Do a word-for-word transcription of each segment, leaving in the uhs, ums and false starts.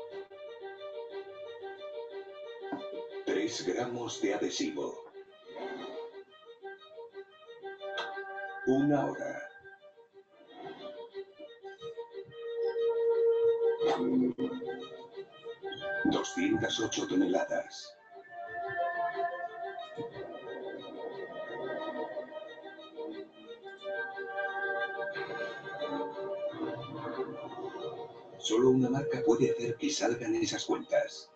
Tres gramos de adhesivo. Una hora. doscientas ocho toneladas. Solo una marca puede hacer que salgan esas cuentas.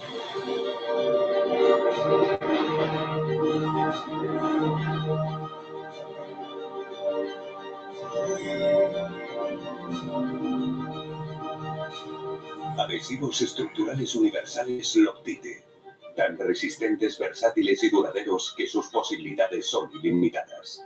Adhesivos estructurales universales Loctite. Tan resistentes, versátiles y duraderos que sus posibilidades son ilimitadas.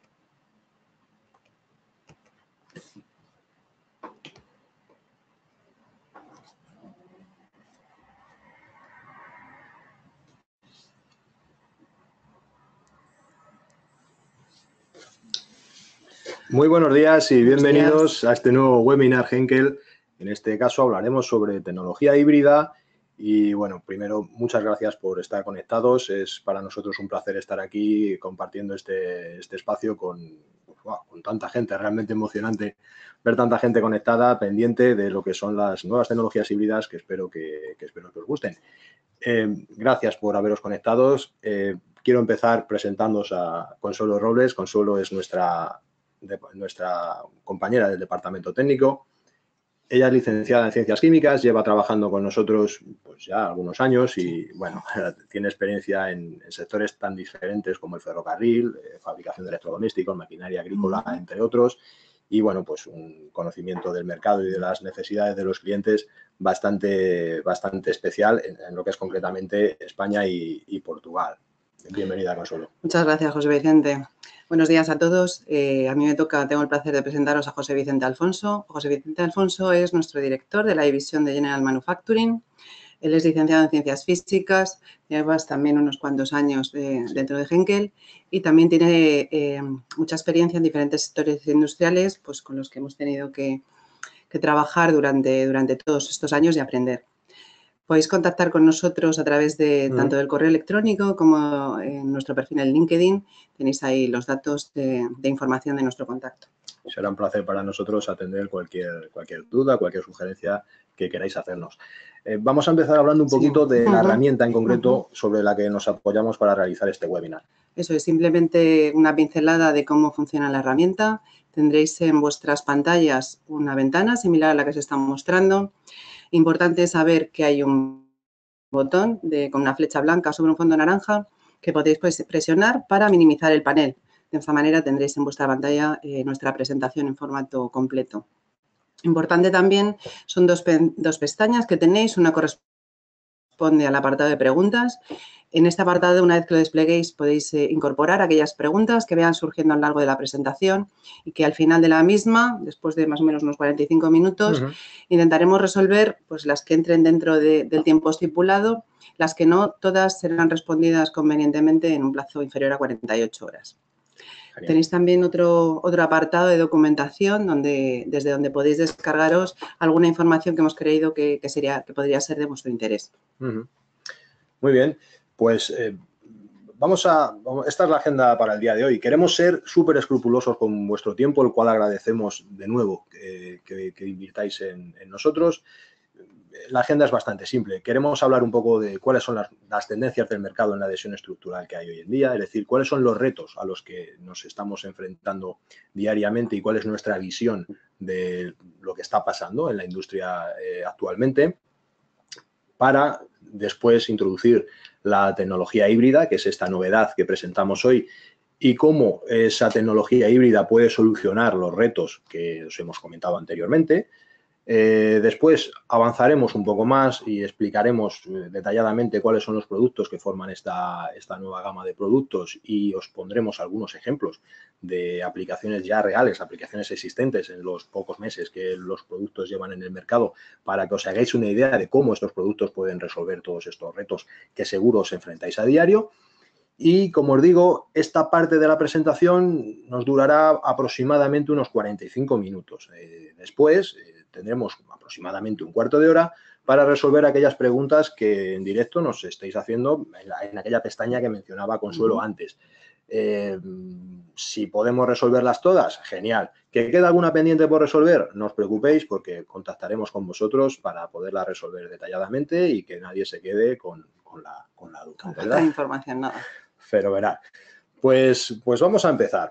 Muy buenos días y bienvenidos a este nuevo webinar Henkel. En este caso hablaremos sobre tecnología híbrida y, bueno, primero, muchas gracias por estar conectados. Es para nosotros un placer estar aquí compartiendo este, este espacio con, wow, con tanta gente. Realmente emocionante ver tanta gente conectada, pendiente de lo que son las nuevas tecnologías híbridas que espero que, que, espero que os gusten. Eh, gracias por haberos conectados. Eh, quiero empezar presentándoos a Consuelo Robles. Consuelo es nuestra... de nuestra compañera del departamento técnico. Ella es licenciada en Ciencias Químicas, lleva trabajando con nosotros pues ya algunos años y, bueno, tiene experiencia en, en sectores tan diferentes como el ferrocarril, eh, fabricación de electrodomésticos, maquinaria agrícola, uh-huh. entre otros. Y, bueno, pues un conocimiento del mercado y de las necesidades de los clientes bastante, bastante especial en, en lo que es concretamente España y, y Portugal. Bienvenida, Consuelo. Muchas gracias, José Vicente. Buenos días a todos. Eh, a mí me toca, tengo el placer de presentaros a José Vicente Alfonso. José Vicente Alfonso es nuestro director de la división de General Manufacturing. Él es licenciado en Ciencias Físicas, lleva también unos cuantos años de, dentro de Henkel y también tiene eh, mucha experiencia en diferentes sectores industriales pues, con los que hemos tenido que, que trabajar durante, durante todos estos años y aprender. Podéis contactar con nosotros a través de uh-huh. tanto del correo electrónico como en nuestro perfil en LinkedIn. Tenéis ahí los datos de, de información de nuestro contacto. Será un placer para nosotros atender cualquier, cualquier duda, cualquier sugerencia que queráis hacernos. Eh, vamos a empezar hablando un poquito sí. de uh-huh. la herramienta en concreto uh-huh. sobre la que nos apoyamos para realizar este webinar. Eso es simplemente una pincelada de cómo funciona la herramienta. Tendréis en vuestras pantallas una ventana similar a la que se está mostrando. Importante saber que hay un botón de, con una flecha blanca sobre un fondo naranja que podéis pues, presionar para minimizar el panel. De esta manera tendréis en vuestra pantalla eh, nuestra presentación en formato completo. Importante también son dos, pe dos pestañas que tenéis. Una corresponde al apartado de preguntas. En este apartado, una vez que lo despleguéis, podéis eh, incorporar aquellas preguntas que vean surgiendo a lo largo de la presentación y que al final de la misma, después de más o menos unos cuarenta y cinco minutos, uh-huh. intentaremos resolver pues, las que entren dentro de, del tiempo estipulado. Las que no, todas serán respondidas convenientemente en un plazo inferior a cuarenta y ocho horas. Genial. Tenéis también otro, otro apartado de documentación donde, desde donde podéis descargaros alguna información que hemos creído que, que, sería, que podría ser de vuestro interés. Uh-huh. Muy bien. Pues eh, vamos a, vamos, esta es la agenda para el día de hoy. Queremos ser súper escrupulosos con vuestro tiempo, el cual agradecemos de nuevo eh, que, que invirtáis en, en nosotros. La agenda es bastante simple. Queremos hablar un poco de cuáles son las, las tendencias del mercado en la adhesión estructural que hay hoy en día, es decir, cuáles son los retos a los que nos estamos enfrentando diariamente y cuál es nuestra visión de lo que está pasando en la industria eh, actualmente, para después introducir la tecnología híbrida, que es esta novedad que presentamos hoy, y cómo esa tecnología híbrida puede solucionar los retos que os hemos comentado anteriormente. Eh, después avanzaremos un poco más y explicaremos eh, detalladamente cuáles son los productos que forman esta, esta nueva gama de productos y os pondremos algunos ejemplos de aplicaciones ya reales, aplicaciones existentes en los pocos meses que los productos llevan en el mercado, para que os hagáis una idea de cómo estos productos pueden resolver todos estos retos que seguro os enfrentáis a diario. Y, como os digo, esta parte de la presentación nos durará aproximadamente unos cuarenta y cinco minutos. Eh, después eh, tendremos aproximadamente un cuarto de hora para resolver aquellas preguntas que en directo nos estáis haciendo en, la, en aquella pestaña que mencionaba Consuelo antes. Eh, si podemos resolverlas todas, genial. ¿Que queda alguna pendiente por resolver? No os preocupéis porque contactaremos con vosotros para poderla resolver detalladamente y que nadie se quede con, con, la, con la duda. Con falta de información, nada. Fenomenal. Pues, pues vamos a empezar.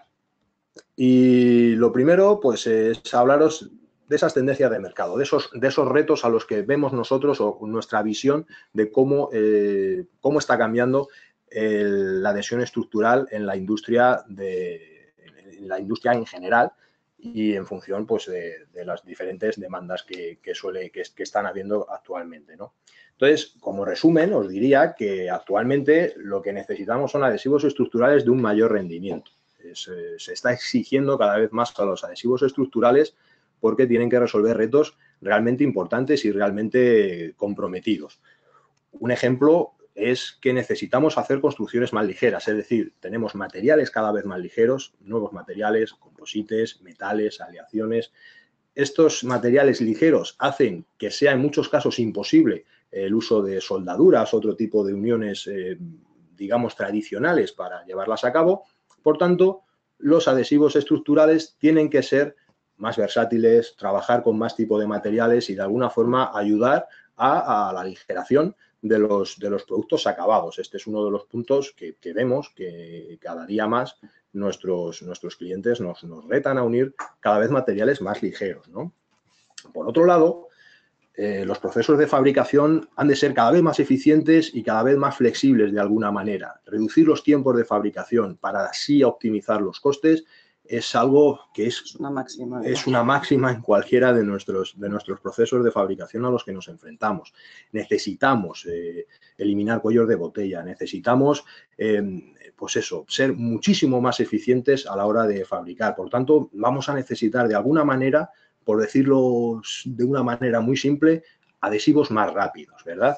Y lo primero, pues, es hablaros de esas tendencias de mercado, de esos, de esos retos a los que vemos nosotros o nuestra visión de cómo, eh, cómo está cambiando el, la adhesión estructural en la industria de, en la industria en general y en función, pues, de, de las diferentes demandas que, que, suele, que, que están habiendo actualmente, ¿no? Entonces, como resumen, os diría que actualmente lo que necesitamos son adhesivos estructurales de un mayor rendimiento. Se, se está exigiendo cada vez más a los adhesivos estructurales porque tienen que resolver retos realmente importantes y realmente comprometidos. Un ejemplo es que necesitamos hacer construcciones más ligeras, es decir, tenemos materiales cada vez más ligeros, nuevos materiales, composites, metales, aleaciones. Estos materiales ligeros hacen que sea en muchos casos imposible el uso de soldaduras, otro tipo de uniones, eh, digamos, tradicionales para llevarlas a cabo. Por tanto, los adhesivos estructurales tienen que ser más versátiles, trabajar con más tipo de materiales y de alguna forma ayudar a, a la aligeración de los, de los productos acabados. Este es uno de los puntos que, que vemos que cada día más nuestros, nuestros clientes nos, nos retan a unir cada vez materiales más ligeros, ¿no? Por otro lado, Eh, los procesos de fabricación han de ser cada vez más eficientes y cada vez más flexibles de alguna manera. Reducir los tiempos de fabricación para así optimizar los costes es algo que es una máxima, es una máxima en cualquiera de nuestros, de nuestros procesos de fabricación a los que nos enfrentamos. Necesitamos eh, eliminar cuellos de botella, necesitamos, eh, pues eso, ser muchísimo más eficientes a la hora de fabricar. Por tanto, vamos a necesitar de alguna manera, por decirlo de una manera muy simple, adhesivos más rápidos, ¿verdad?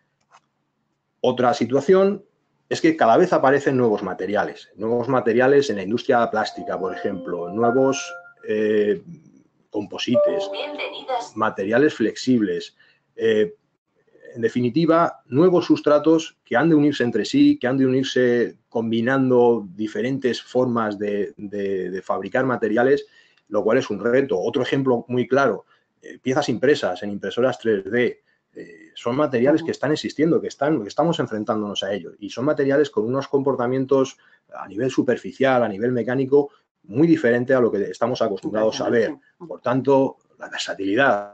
Otra situación es que cada vez aparecen nuevos materiales, nuevos materiales en la industria plástica, por ejemplo, nuevos eh, composites, materiales flexibles, eh, en definitiva, nuevos sustratos que han de unirse entre sí, que han de unirse combinando diferentes formas de, de, de fabricar materiales, lo cual es un reto. Otro ejemplo muy claro, eh, piezas impresas en impresoras tres D, eh, son materiales que están existiendo, que, están, que estamos enfrentándonos a ellos y son materiales con unos comportamientos a nivel superficial, a nivel mecánico, muy diferente a lo que estamos acostumbrados a ver. Por tanto, la versatilidad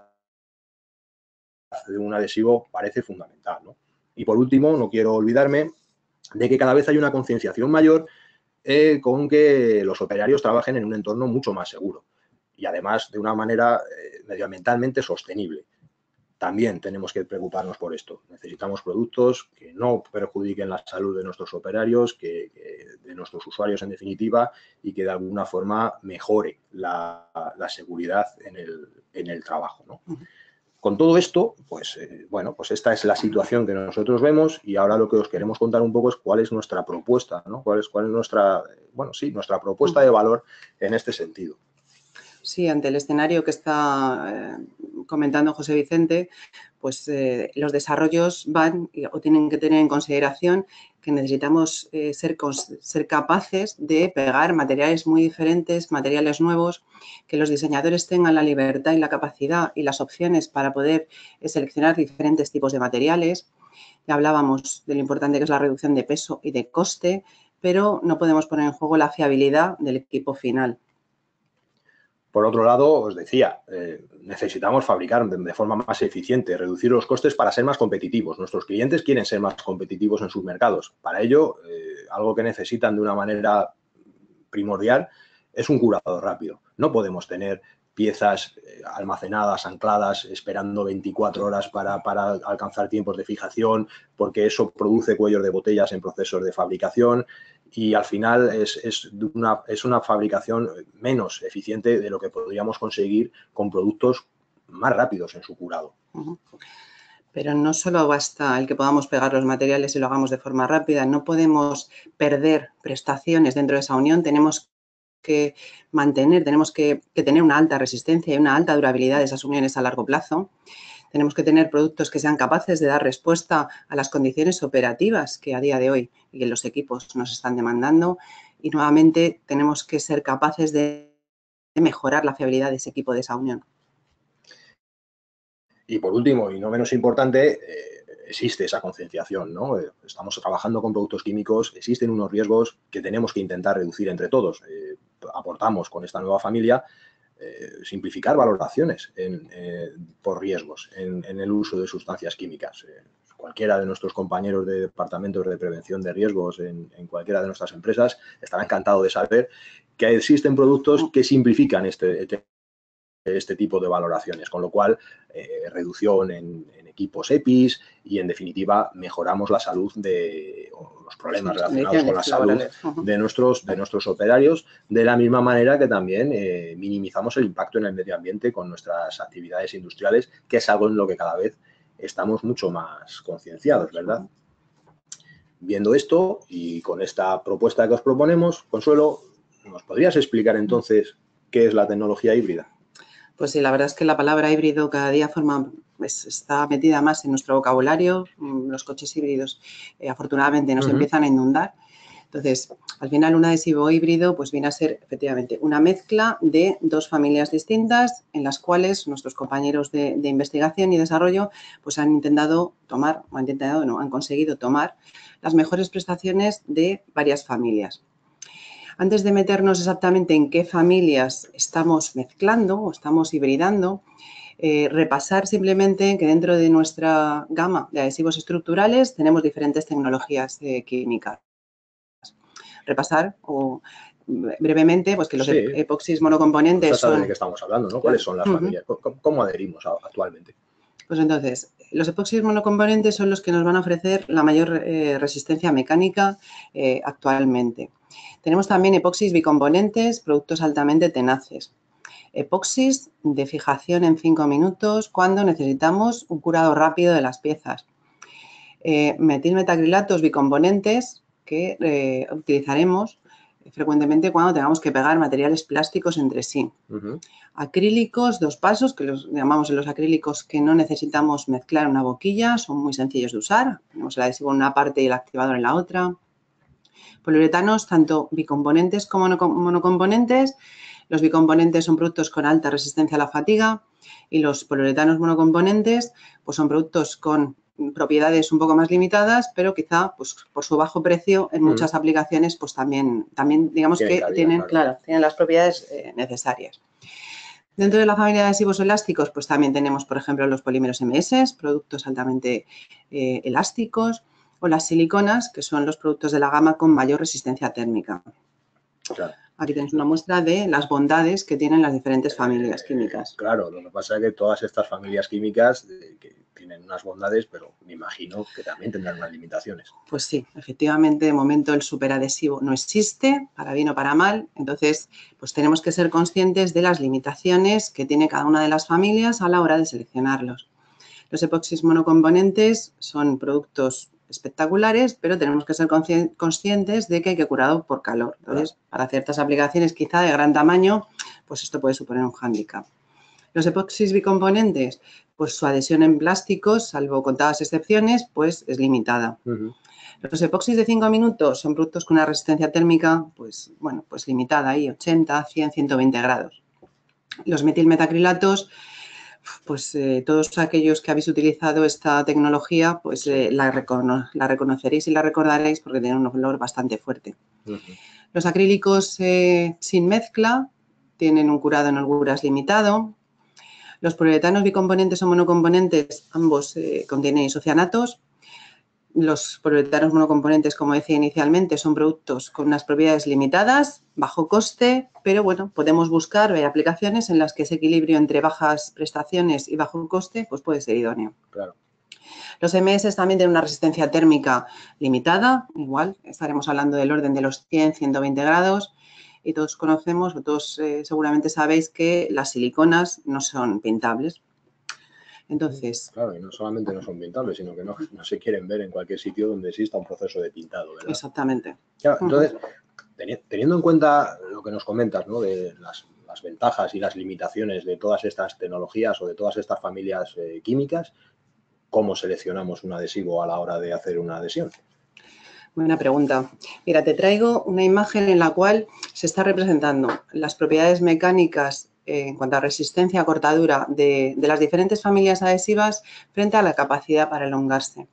de un adhesivo parece fundamental, ¿no? Y por último, no quiero olvidarme de que cada vez hay una concienciación mayor eh, con que los operarios trabajen en un entorno mucho más seguro y además de una manera eh, medioambientalmente sostenible. También tenemos que preocuparnos por esto. Necesitamos productos que no perjudiquen la salud de nuestros operarios, que, que de nuestros usuarios en definitiva, y que de alguna forma mejore la, la seguridad en el, en el trabajo, ¿no? Con todo esto, pues, eh, bueno, pues esta es la situación que nosotros vemos y ahora lo que os queremos contar un poco es cuál es nuestra propuesta, ¿no? Cuál es, cuál es nuestra, bueno, sí, nuestra propuesta de valor en este sentido. Sí, ante el escenario que está eh, comentando José Vicente, pues eh, los desarrollos van o tienen que tener en consideración que necesitamos eh, ser, ser capaces de pegar materiales muy diferentes, materiales nuevos, que los diseñadores tengan la libertad y la capacidad y las opciones para poder eh, seleccionar diferentes tipos de materiales. Ya hablábamos de lo importante que es la reducción de peso y de coste, pero no podemos poner en juego la fiabilidad del equipo final. Por otro lado, os decía, eh, necesitamos fabricar de, de forma más eficiente, reducir los costes para ser más competitivos. Nuestros clientes quieren ser más competitivos en sus mercados. Para ello, eh, algo que necesitan de una manera primordial es un curado rápido. No podemos tener piezas eh, almacenadas, ancladas, esperando veinticuatro horas para, para alcanzar tiempos de fijación, porque eso produce cuellos de botellas en procesos de fabricación y al final es, es, una, es una fabricación menos eficiente de lo que podríamos conseguir con productos más rápidos en su curado. Uh-huh. Pero no solo basta el que podamos pegar los materiales y lo hagamos de forma rápida, no podemos perder prestaciones dentro de esa unión, tenemos que mantener, tenemos que, que tener una alta resistencia y una alta durabilidad de esas uniones a largo plazo. Tenemos que tener productos que sean capaces de dar respuesta a las condiciones operativas que a día de hoy y en los equipos nos están demandando. Y nuevamente tenemos que ser capaces de mejorar la fiabilidad de ese equipo, de esa unión. Y por último, y no menos importante, eh, existe esa concienciación, ¿no? Eh, estamos trabajando con productos químicos, existen unos riesgos que tenemos que intentar reducir entre todos. Eh, aportamos con esta nueva familia eh, simplificar valoraciones en, eh, por riesgos en, en el uso de sustancias químicas. Eh, cualquiera de nuestros compañeros de departamentos de prevención de riesgos en, en cualquiera de nuestras empresas estará encantado de saber que existen productos que simplifican este, este este tipo de valoraciones, con lo cual eh, reducción en, en equipos E P I S y, en definitiva, mejoramos la salud de o los problemas sí, relacionados con la salud uh-huh. de, nuestros, de nuestros operarios, de la misma manera que también eh, minimizamos el impacto en el medio ambiente con nuestras actividades industriales, que es algo en lo que cada vez estamos mucho más concienciados, ¿verdad? Uh-huh. Viendo esto y con esta propuesta que os proponemos, Consuelo, ¿nos podrías explicar entonces qué es la tecnología híbrida? Pues sí, la verdad es que la palabra híbrido cada día forma, pues, está metida más en nuestro vocabulario. Los coches híbridos, eh, afortunadamente, nos uh-huh. empiezan a inundar. Entonces, al final, un adhesivo híbrido pues viene a ser, efectivamente, una mezcla de dos familias distintas en las cuales nuestros compañeros de, de investigación y desarrollo pues han intentado tomar, o han intentado, no, han conseguido tomar las mejores prestaciones de varias familias. Antes de meternos exactamente en qué familias estamos mezclando o estamos hibridando, eh, repasar simplemente que dentro de nuestra gama de adhesivos estructurales tenemos diferentes tecnologías eh, químicas. Repasar o brevemente pues que los sí. epoxis monocomponentes son... de qué estamos hablando, ¿no? ¿Cuáles son las uh-huh. familias? ¿Cómo, ¿Cómo adherimos actualmente? Pues entonces, los epoxis monocomponentes son los que nos van a ofrecer la mayor eh, resistencia mecánica eh, actualmente. Tenemos también epoxis bicomponentes, productos altamente tenaces. Epoxis de fijación en cinco minutos cuando necesitamos un curado rápido de las piezas. Eh, metilmetacrilatos bicomponentes que eh, utilizaremos frecuentemente cuando tengamos que pegar materiales plásticos entre sí. Uh-huh. Acrílicos, dos pasos, que los llamamos los acrílicos que no necesitamos mezclar una boquilla, son muy sencillos de usar. Tenemos el adhesivo en una parte y el activador en la otra. Poliuretanos, tanto bicomponentes como monocomponentes. Los bicomponentes son productos con alta resistencia a la fatiga y los poliuretanos monocomponentes pues son productos con propiedades un poco más limitadas, pero quizá pues, por su bajo precio en muchas mm. aplicaciones pues también, también digamos tienen que cabida, tienen, claro. Claro, tienen las propiedades eh, necesarias. Dentro de la familia de adhesivos elásticos pues también tenemos, por ejemplo, los polímeros M S, productos altamente eh, elásticos, o las siliconas, que son los productos de la gama con mayor resistencia térmica. Claro. Aquí tenéis una muestra de las bondades que tienen las diferentes familias químicas. Eh, claro, lo que pasa es que todas estas familias químicas eh, que tienen unas bondades, pero me imagino que también tendrán unas limitaciones. Pues sí, efectivamente, de momento el superadhesivo no existe, para bien o para mal. Entonces, pues tenemos que ser conscientes de las limitaciones que tiene cada una de las familias a la hora de seleccionarlos. Los epoxis monocomponentes son productos espectaculares, pero tenemos que ser conscientes de que hay que curado por calor. Entonces, para ciertas aplicaciones quizá de gran tamaño, pues esto puede suponer un hándicap. Los epoxis bicomponentes, pues su adhesión en plásticos, salvo contadas excepciones, pues es limitada. Uh-huh. Los epoxis de cinco minutos son productos con una resistencia térmica, pues bueno, pues limitada ahí, ochenta, cien, ciento veinte grados. Los metilmetacrilatos, pues eh, todos aquellos que habéis utilizado esta tecnología, pues eh, la, recono la reconoceréis y la recordaréis porque tienen un olor bastante fuerte. Uh-huh. Los acrílicos eh, sin mezcla tienen un curado en holguras limitado. Los poliuretanos bicomponentes o monocomponentes, ambos eh, contienen isocianatos. Los poliuretanos monocomponentes, como decía inicialmente, son productos con unas propiedades limitadas, bajo coste, pero bueno, podemos buscar ver aplicaciones en las que ese equilibrio entre bajas prestaciones y bajo coste pues puede ser idóneo. Claro. Los M S también tienen una resistencia térmica limitada, igual estaremos hablando del orden de los cien, ciento veinte grados. Y todos conocemos, o todos eh, seguramente sabéis que las siliconas no son pintables. Entonces... Claro, y no solamente no son pintables, sino que no, no se quieren ver en cualquier sitio donde exista un proceso de pintado, ¿verdad? Exactamente. Claro, entonces, teniendo en cuenta lo que nos comentas, ¿no? De las, las ventajas y las limitaciones de todas estas tecnologías o de todas estas familias eh, químicas, ¿cómo seleccionamos un adhesivo a la hora de hacer una adhesión? Buena pregunta. Mira, te traigo una imagen en la cual se está representando las propiedades mecánicas eh, en cuanto a resistencia a cortadura de, de las diferentes familias adhesivas frente a la capacidad para elongarse.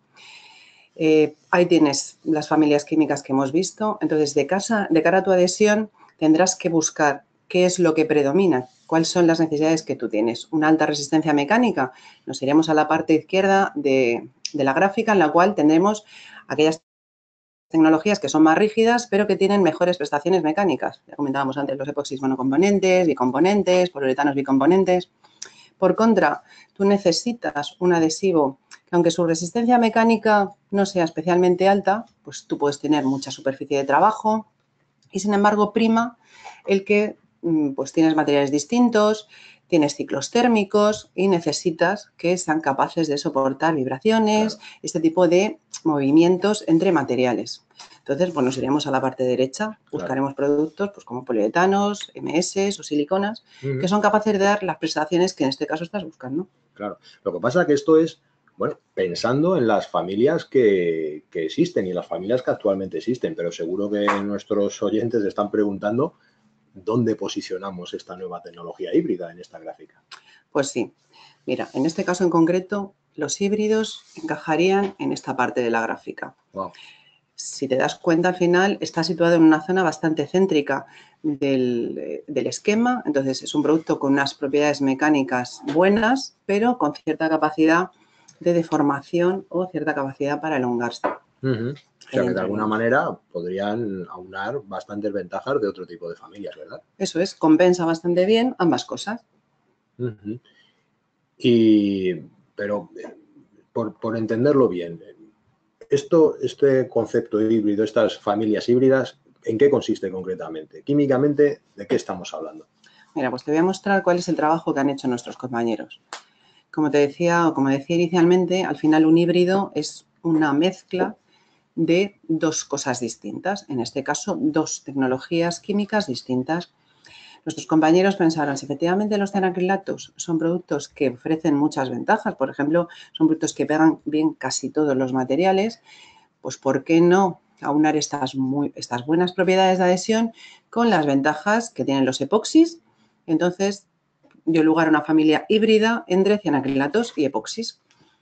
Eh, ahí tienes las familias químicas que hemos visto. Entonces, de, casa, de cara a tu adhesión, tendrás que buscar qué es lo que predomina, cuáles son las necesidades que tú tienes. Una alta resistencia mecánica, nos iremos a la parte izquierda de, de la gráfica, en la cual tendremos aquellas tecnologías que son más rígidas, pero que tienen mejores prestaciones mecánicas. Ya comentábamos antes los epoxis monocomponentes, bicomponentes, poliuretanos bicomponentes. Por contra, tú necesitas un adhesivo que, aunque su resistencia mecánica no sea especialmente alta, pues tú puedes tener mucha superficie de trabajo y, sin embargo, prima el que pues tienes materiales distintos, tienes ciclos térmicos y necesitas que sean capaces de soportar vibraciones, claro, este tipo de movimientos entre materiales. Entonces, pues nos iremos a la parte derecha, buscaremos claro. productos pues, como poliuretanos, eme ese o siliconas, uh-huh. que son capaces de dar las prestaciones que en este caso estás buscando. Claro, lo que pasa es que esto es, bueno, pensando en las familias que, que existen y en las familias que actualmente existen, pero seguro que nuestros oyentes están preguntando ¿dónde posicionamos esta nueva tecnología híbrida en esta gráfica? Pues sí. Mira, en este caso en concreto, los híbridos encajarían en esta parte de la gráfica. Wow. Si te das cuenta, al final está situado en una zona bastante céntrica del, del esquema. Entonces, es un producto con unas propiedades mecánicas buenas, pero con cierta capacidad de deformación o cierta capacidad para elongarse. Uh-huh. O sea, que de alguna manera podrían aunar bastantes ventajas de otro tipo de familias, ¿verdad? Eso es, compensa bastante bien ambas cosas. Uh-huh. Y, pero, por, por entenderlo bien, esto, este concepto híbrido, estas familias híbridas, ¿en qué consiste concretamente? Químicamente, ¿de qué estamos hablando? Mira, pues te voy a mostrar cuál es el trabajo que han hecho nuestros compañeros. Como te decía, o como decía inicialmente, al final un híbrido es una mezcla de dos cosas distintas, en este caso dos tecnologías químicas distintas. Nuestros compañeros pensaron, si efectivamente los cianacrilatos son productos que ofrecen muchas ventajas, por ejemplo, son productos que pegan bien casi todos los materiales, pues ¿por qué no aunar estas, muy, estas buenas propiedades de adhesión con las ventajas que tienen los epoxis? Entonces dio lugar a una familia híbrida entre cianacrilatos y epoxis.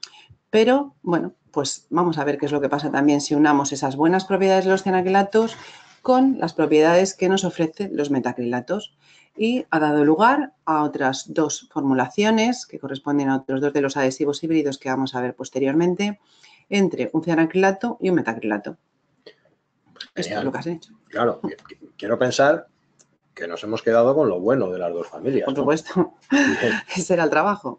Pero, bueno, pues vamos a ver qué es lo que pasa también si unamos esas buenas propiedades de los cianacrilatos con las propiedades que nos ofrecen los metacrilatos. Y ha dado lugar a otras dos formulaciones que corresponden a otros dos de los adhesivos híbridos que vamos a ver posteriormente, entre un cianacrilato y un metacrilato. Pues esto es lo que has hecho. Claro, quiero pensar que nos hemos quedado con lo bueno de las dos familias. Por supuesto, ¿no? Ese era el trabajo.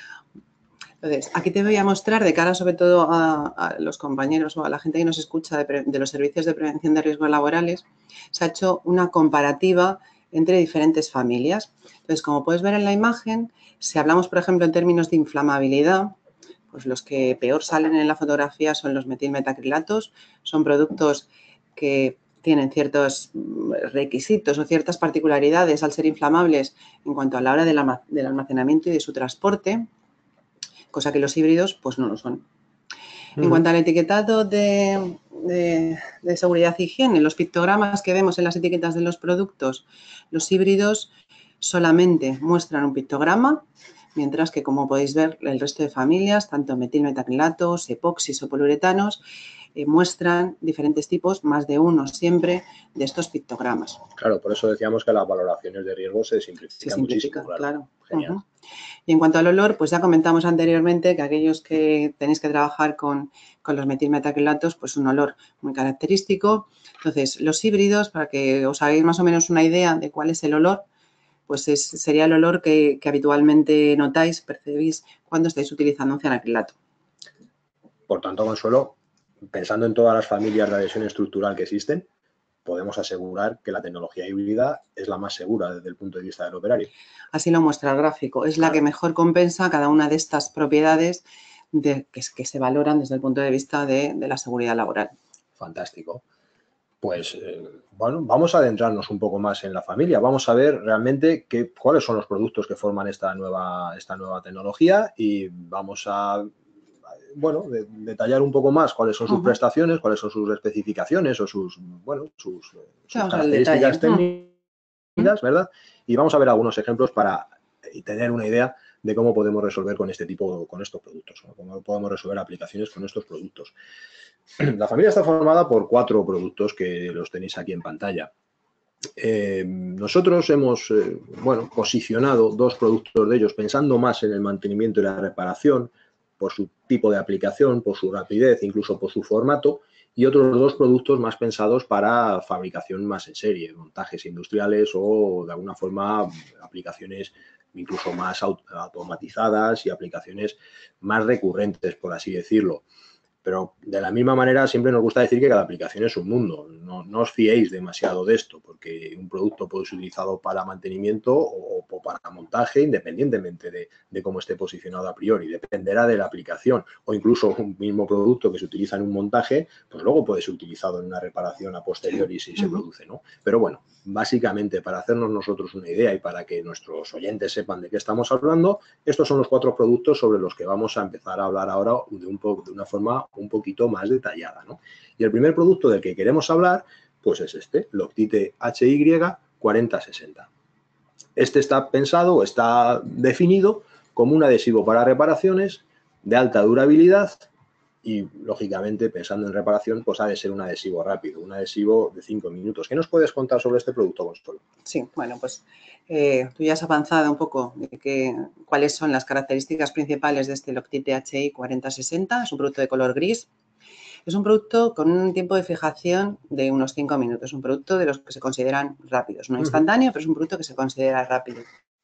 Entonces, aquí te voy a mostrar, de cara sobre todo a, a los compañeros o a la gente que nos escucha de, de los servicios de prevención de riesgos laborales, se ha hecho una comparativa entre diferentes familias. Entonces, como puedes ver en la imagen, si hablamos, por ejemplo, en términos de inflamabilidad, pues los que peor salen en la fotografía son los metilmetacrilatos, son productos que tienen ciertos requisitos o ciertas particularidades al ser inflamables en cuanto a la hora del almacenamiento y de su transporte, cosa que los híbridos pues no lo son. Uh-huh. En cuanto al etiquetado de, de, de seguridad e higiene, los pictogramas que vemos en las etiquetas de los productos, los híbridos solamente muestran un pictograma, mientras que, como podéis ver, el resto de familias, tanto metilmetacrilatos, epoxis o poliuretanos, eh, muestran diferentes tipos, más de uno siempre, de estos pictogramas. Claro, por eso decíamos que las valoraciones de riesgo se simplifican se simplifica, muchísimo. Claro. claro. Genial. Uh-huh. Y en cuanto al olor, pues ya comentamos anteriormente que aquellos que tenéis que trabajar con, con los metilmetacrilatos, pues un olor muy característico. Entonces, los híbridos, para que os hagáis más o menos una idea de cuál es el olor, pues es, sería el olor que, que habitualmente notáis, percibís cuando estáis utilizando un cianacrilato. Por tanto, Consuelo, pensando en todas las familias de adhesión estructural que existen, podemos asegurar que la tecnología híbrida es la más segura desde el punto de vista del operario. Así lo muestra el gráfico. Es claro. la que mejor compensa cada una de estas propiedades de, que, que se valoran desde el punto de vista de, de la seguridad laboral. Fantástico. pues, eh, bueno, vamos a adentrarnos un poco más en la familia. Vamos a ver realmente qué, cuáles son los productos que forman esta nueva, esta nueva tecnología y vamos a, bueno, de, detallar un poco más cuáles son sus Uh-huh. prestaciones, cuáles son sus especificaciones o sus, bueno, sus, sus Vamos características técnicas, uh-huh. ¿verdad? Y vamos a ver algunos ejemplos para tener una idea de cómo podemos resolver con este tipo, con estos productos, ¿no? Cómo podemos resolver aplicaciones con estos productos. La familia está formada por cuatro productos que los tenéis aquí en pantalla. Eh, nosotros hemos, eh, bueno, posicionado dos productos de ellos pensando más en el mantenimiento y la reparación por su tipo de aplicación, por su rapidez, incluso por su formato, y otros dos productos más pensados para fabricación más en serie, montajes industriales o, de alguna forma, aplicaciones incluso más automatizadas y aplicaciones más recurrentes, por así decirlo. Pero de la misma manera siempre nos gusta decir que cada aplicación es un mundo. No, no os fiéis demasiado de esto, porque un producto puede ser utilizado para mantenimiento o, o para montaje, independientemente de, de cómo esté posicionado a priori. Dependerá de la aplicación. O incluso un mismo producto que se utiliza en un montaje, pues luego puede ser utilizado en una reparación a posteriori si se produce, ¿no? Pero bueno, básicamente para hacernos nosotros una idea y para que nuestros oyentes sepan de qué estamos hablando, estos son los cuatro productos sobre los que vamos a empezar a hablar ahora de, un po de una forma un poquito más detallada, ¿no? Y el primer producto del que queremos hablar, pues es este, Loctite H Y cuarenta sesenta. Este está pensado o está definido como un adhesivo para reparaciones de alta durabilidad y, lógicamente, pensando en reparación, pues ha de ser un adhesivo rápido, un adhesivo de cinco minutos. ¿Qué nos puedes contar sobre este producto, Consuelo? Sí, bueno, pues eh, tú ya has avanzado un poco de que, cuáles son las características principales de este Loctite H Y cuarenta sesenta. Es un producto de color gris. Es un producto con un tiempo de fijación de unos cinco minutos. Es un producto de los que se consideran rápidos. No instantáneo, uh-huh. pero es un producto que se considera rápido.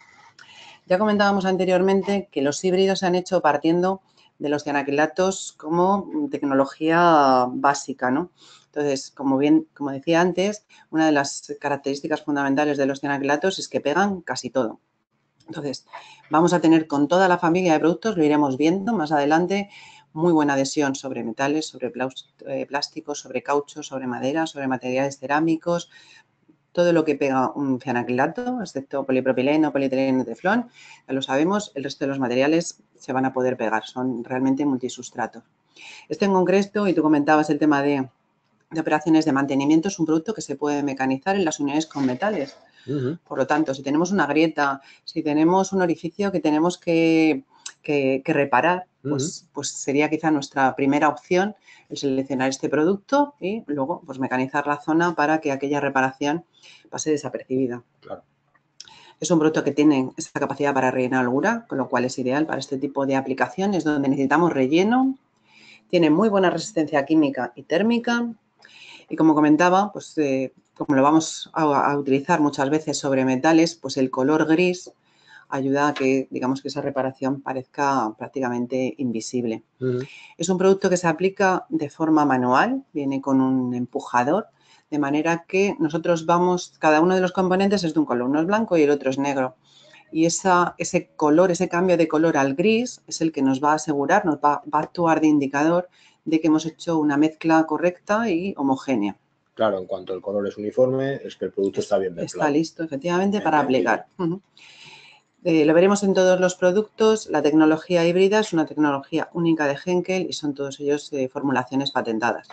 Ya comentábamos anteriormente que los híbridos se han hecho partiendo de los cianaquilatos como tecnología básica, ¿no? Entonces, como bien, como decía antes, una de las características fundamentales de los cianaquilatos es que pegan casi todo. Entonces, vamos a tener con toda la familia de productos, lo iremos viendo más adelante, muy buena adhesión sobre metales, sobre plásticos, sobre caucho, sobre madera, sobre materiales cerámicos, todo lo que pega un cianacrilato, excepto polipropileno, polietileno, teflón, ya lo sabemos, el resto de los materiales se van a poder pegar, son realmente multisustratos. Este en concreto, y tú comentabas el tema de, de operaciones de mantenimiento, es un producto que se puede mecanizar en las unidades con metales. Uh-huh. Por lo tanto, si tenemos una grieta, si tenemos un orificio que tenemos que, que, que reparar, pues, uh-huh. pues sería quizá nuestra primera opción el seleccionar este producto y luego pues mecanizar la zona para que aquella reparación pase desapercibida. Claro. Es un producto que tiene esa capacidad para rellenar holgura, con lo cual es ideal para este tipo de aplicaciones donde necesitamos relleno. Tiene muy buena resistencia química y térmica. Y como comentaba, pues eh, como lo vamos a, a utilizar muchas veces sobre metales, pues el color gris ayuda a que, digamos, que esa reparación parezca prácticamente invisible. Uh-huh. Es un producto que se aplica de forma manual, viene con un empujador, de manera que nosotros vamos, cada uno de los componentes es de un color, uno es blanco y el otro es negro. Y esa, ese color, ese cambio de color al gris es el que nos va a asegurar, nos va, va a actuar de indicador de que hemos hecho una mezcla correcta y homogénea. Claro, en cuanto el color es uniforme, es que el producto está bien mezclado. Está listo, efectivamente, para aplicar. Uh-huh. Eh, lo veremos en todos los productos. La tecnología híbrida es una tecnología única de Henkel y son todos ellos eh, formulaciones patentadas.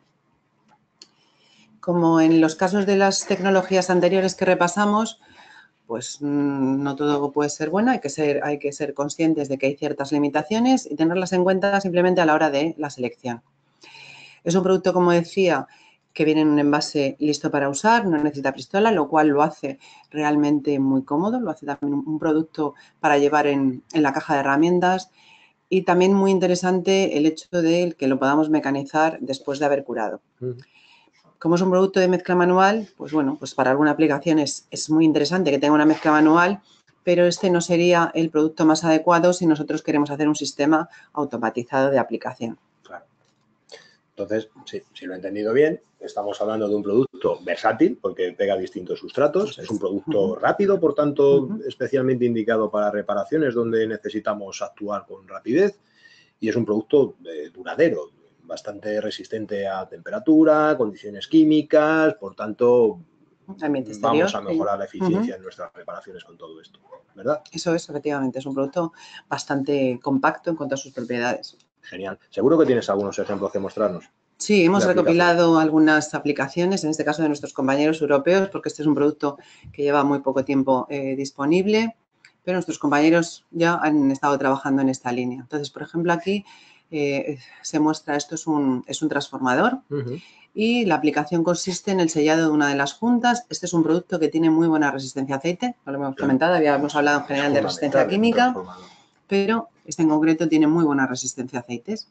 Como en los casos de las tecnologías anteriores que repasamos, pues mmm, no todo puede ser bueno, hay que ser, hay que ser conscientes de que hay ciertas limitaciones y tenerlas en cuenta simplemente a la hora de la selección. Es un producto, como decía, que viene en un envase listo para usar, no necesita pistola, lo cual lo hace realmente muy cómodo, lo hace también un producto para llevar en, en la caja de herramientas y también muy interesante el hecho de que lo podamos mecanizar después de haber curado. Uh-huh. Como es un producto de mezcla manual, pues bueno, pues para alguna aplicación es, es muy interesante que tenga una mezcla manual, pero este no sería el producto más adecuado si nosotros queremos hacer un sistema automatizado de aplicación. Claro. Entonces, sí, si lo he entendido bien, estamos hablando de un producto versátil porque pega distintos sustratos, es un producto uh-huh. rápido, por tanto, uh-huh. especialmente indicado para reparaciones donde necesitamos actuar con rapidez y es un producto eh, duradero. bastante resistente a temperatura, condiciones químicas, por tanto, Ambiente vamos exterior, a mejorar sí. la eficiencia Uh-huh. en nuestras preparaciones con todo esto, ¿verdad? Eso es, efectivamente, es un producto bastante compacto en cuanto a sus propiedades. Genial. Seguro que tienes algunos ejemplos que mostrarnos. Sí, hemos recopilado algunas aplicaciones, en este caso de nuestros compañeros europeos, porque este es un producto que lleva muy poco tiempo eh, disponible, pero nuestros compañeros ya han estado trabajando en esta línea. Entonces, por ejemplo, aquí eh, se muestra, esto es un, es un transformador uh-huh. y la aplicación consiste en el sellado de una de las juntas. Este es un producto que tiene muy buena resistencia a aceite, lo hemos comentado, habíamos hablado en general de resistencia química, pero este en concreto tiene muy buena resistencia a aceites.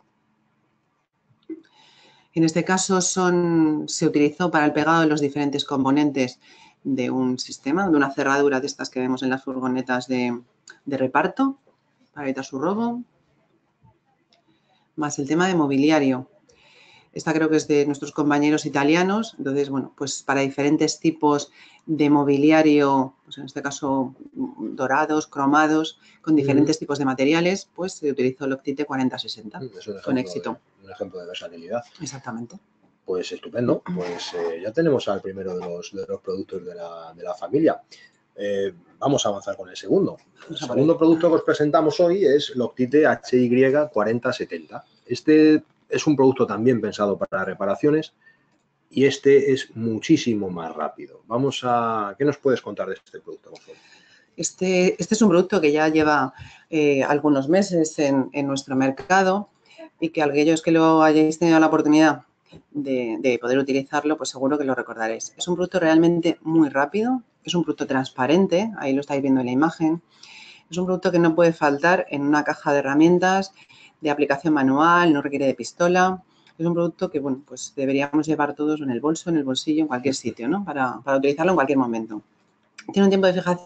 En este caso son, se utilizó para el pegado de los diferentes componentes de un sistema, de una cerradura de estas que vemos en las furgonetas de, de reparto, para evitar su robo. Más el tema de mobiliario. Esta creo que es de nuestros compañeros italianos. Entonces, bueno, pues para diferentes tipos de mobiliario, pues en este caso dorados, cromados, con diferentes uh-huh. tipos de materiales, pues se utilizó el Octite cuarenta sesenta con éxito. De, un ejemplo de versatilidad. Exactamente. Pues estupendo. Pues eh, ya tenemos al primero de los, de los productos de la, de la familia. Eh, vamos a avanzar con el segundo. El segundo producto que os presentamos hoy es el Octite H Y cuarenta setenta. Este es un producto también pensado para reparaciones y este es muchísimo más rápido. Vamos a... ¿Qué nos puedes contar de este producto, por favor? Este, este es un producto que ya lleva eh, algunos meses en, en nuestro mercado y que aquellos que lo hayáis tenido la oportunidad de, de poder utilizarlo, pues seguro que lo recordaréis. Es un producto realmente muy rápido, es un producto transparente, ahí lo estáis viendo en la imagen. Es un producto que no puede faltar en una caja de herramientas de aplicación manual, no requiere de pistola. Es un producto que, bueno, pues deberíamos llevar todos en el bolso, en el bolsillo, en cualquier sitio, ¿no? Para, para utilizarlo en cualquier momento. Tiene un tiempo de fijación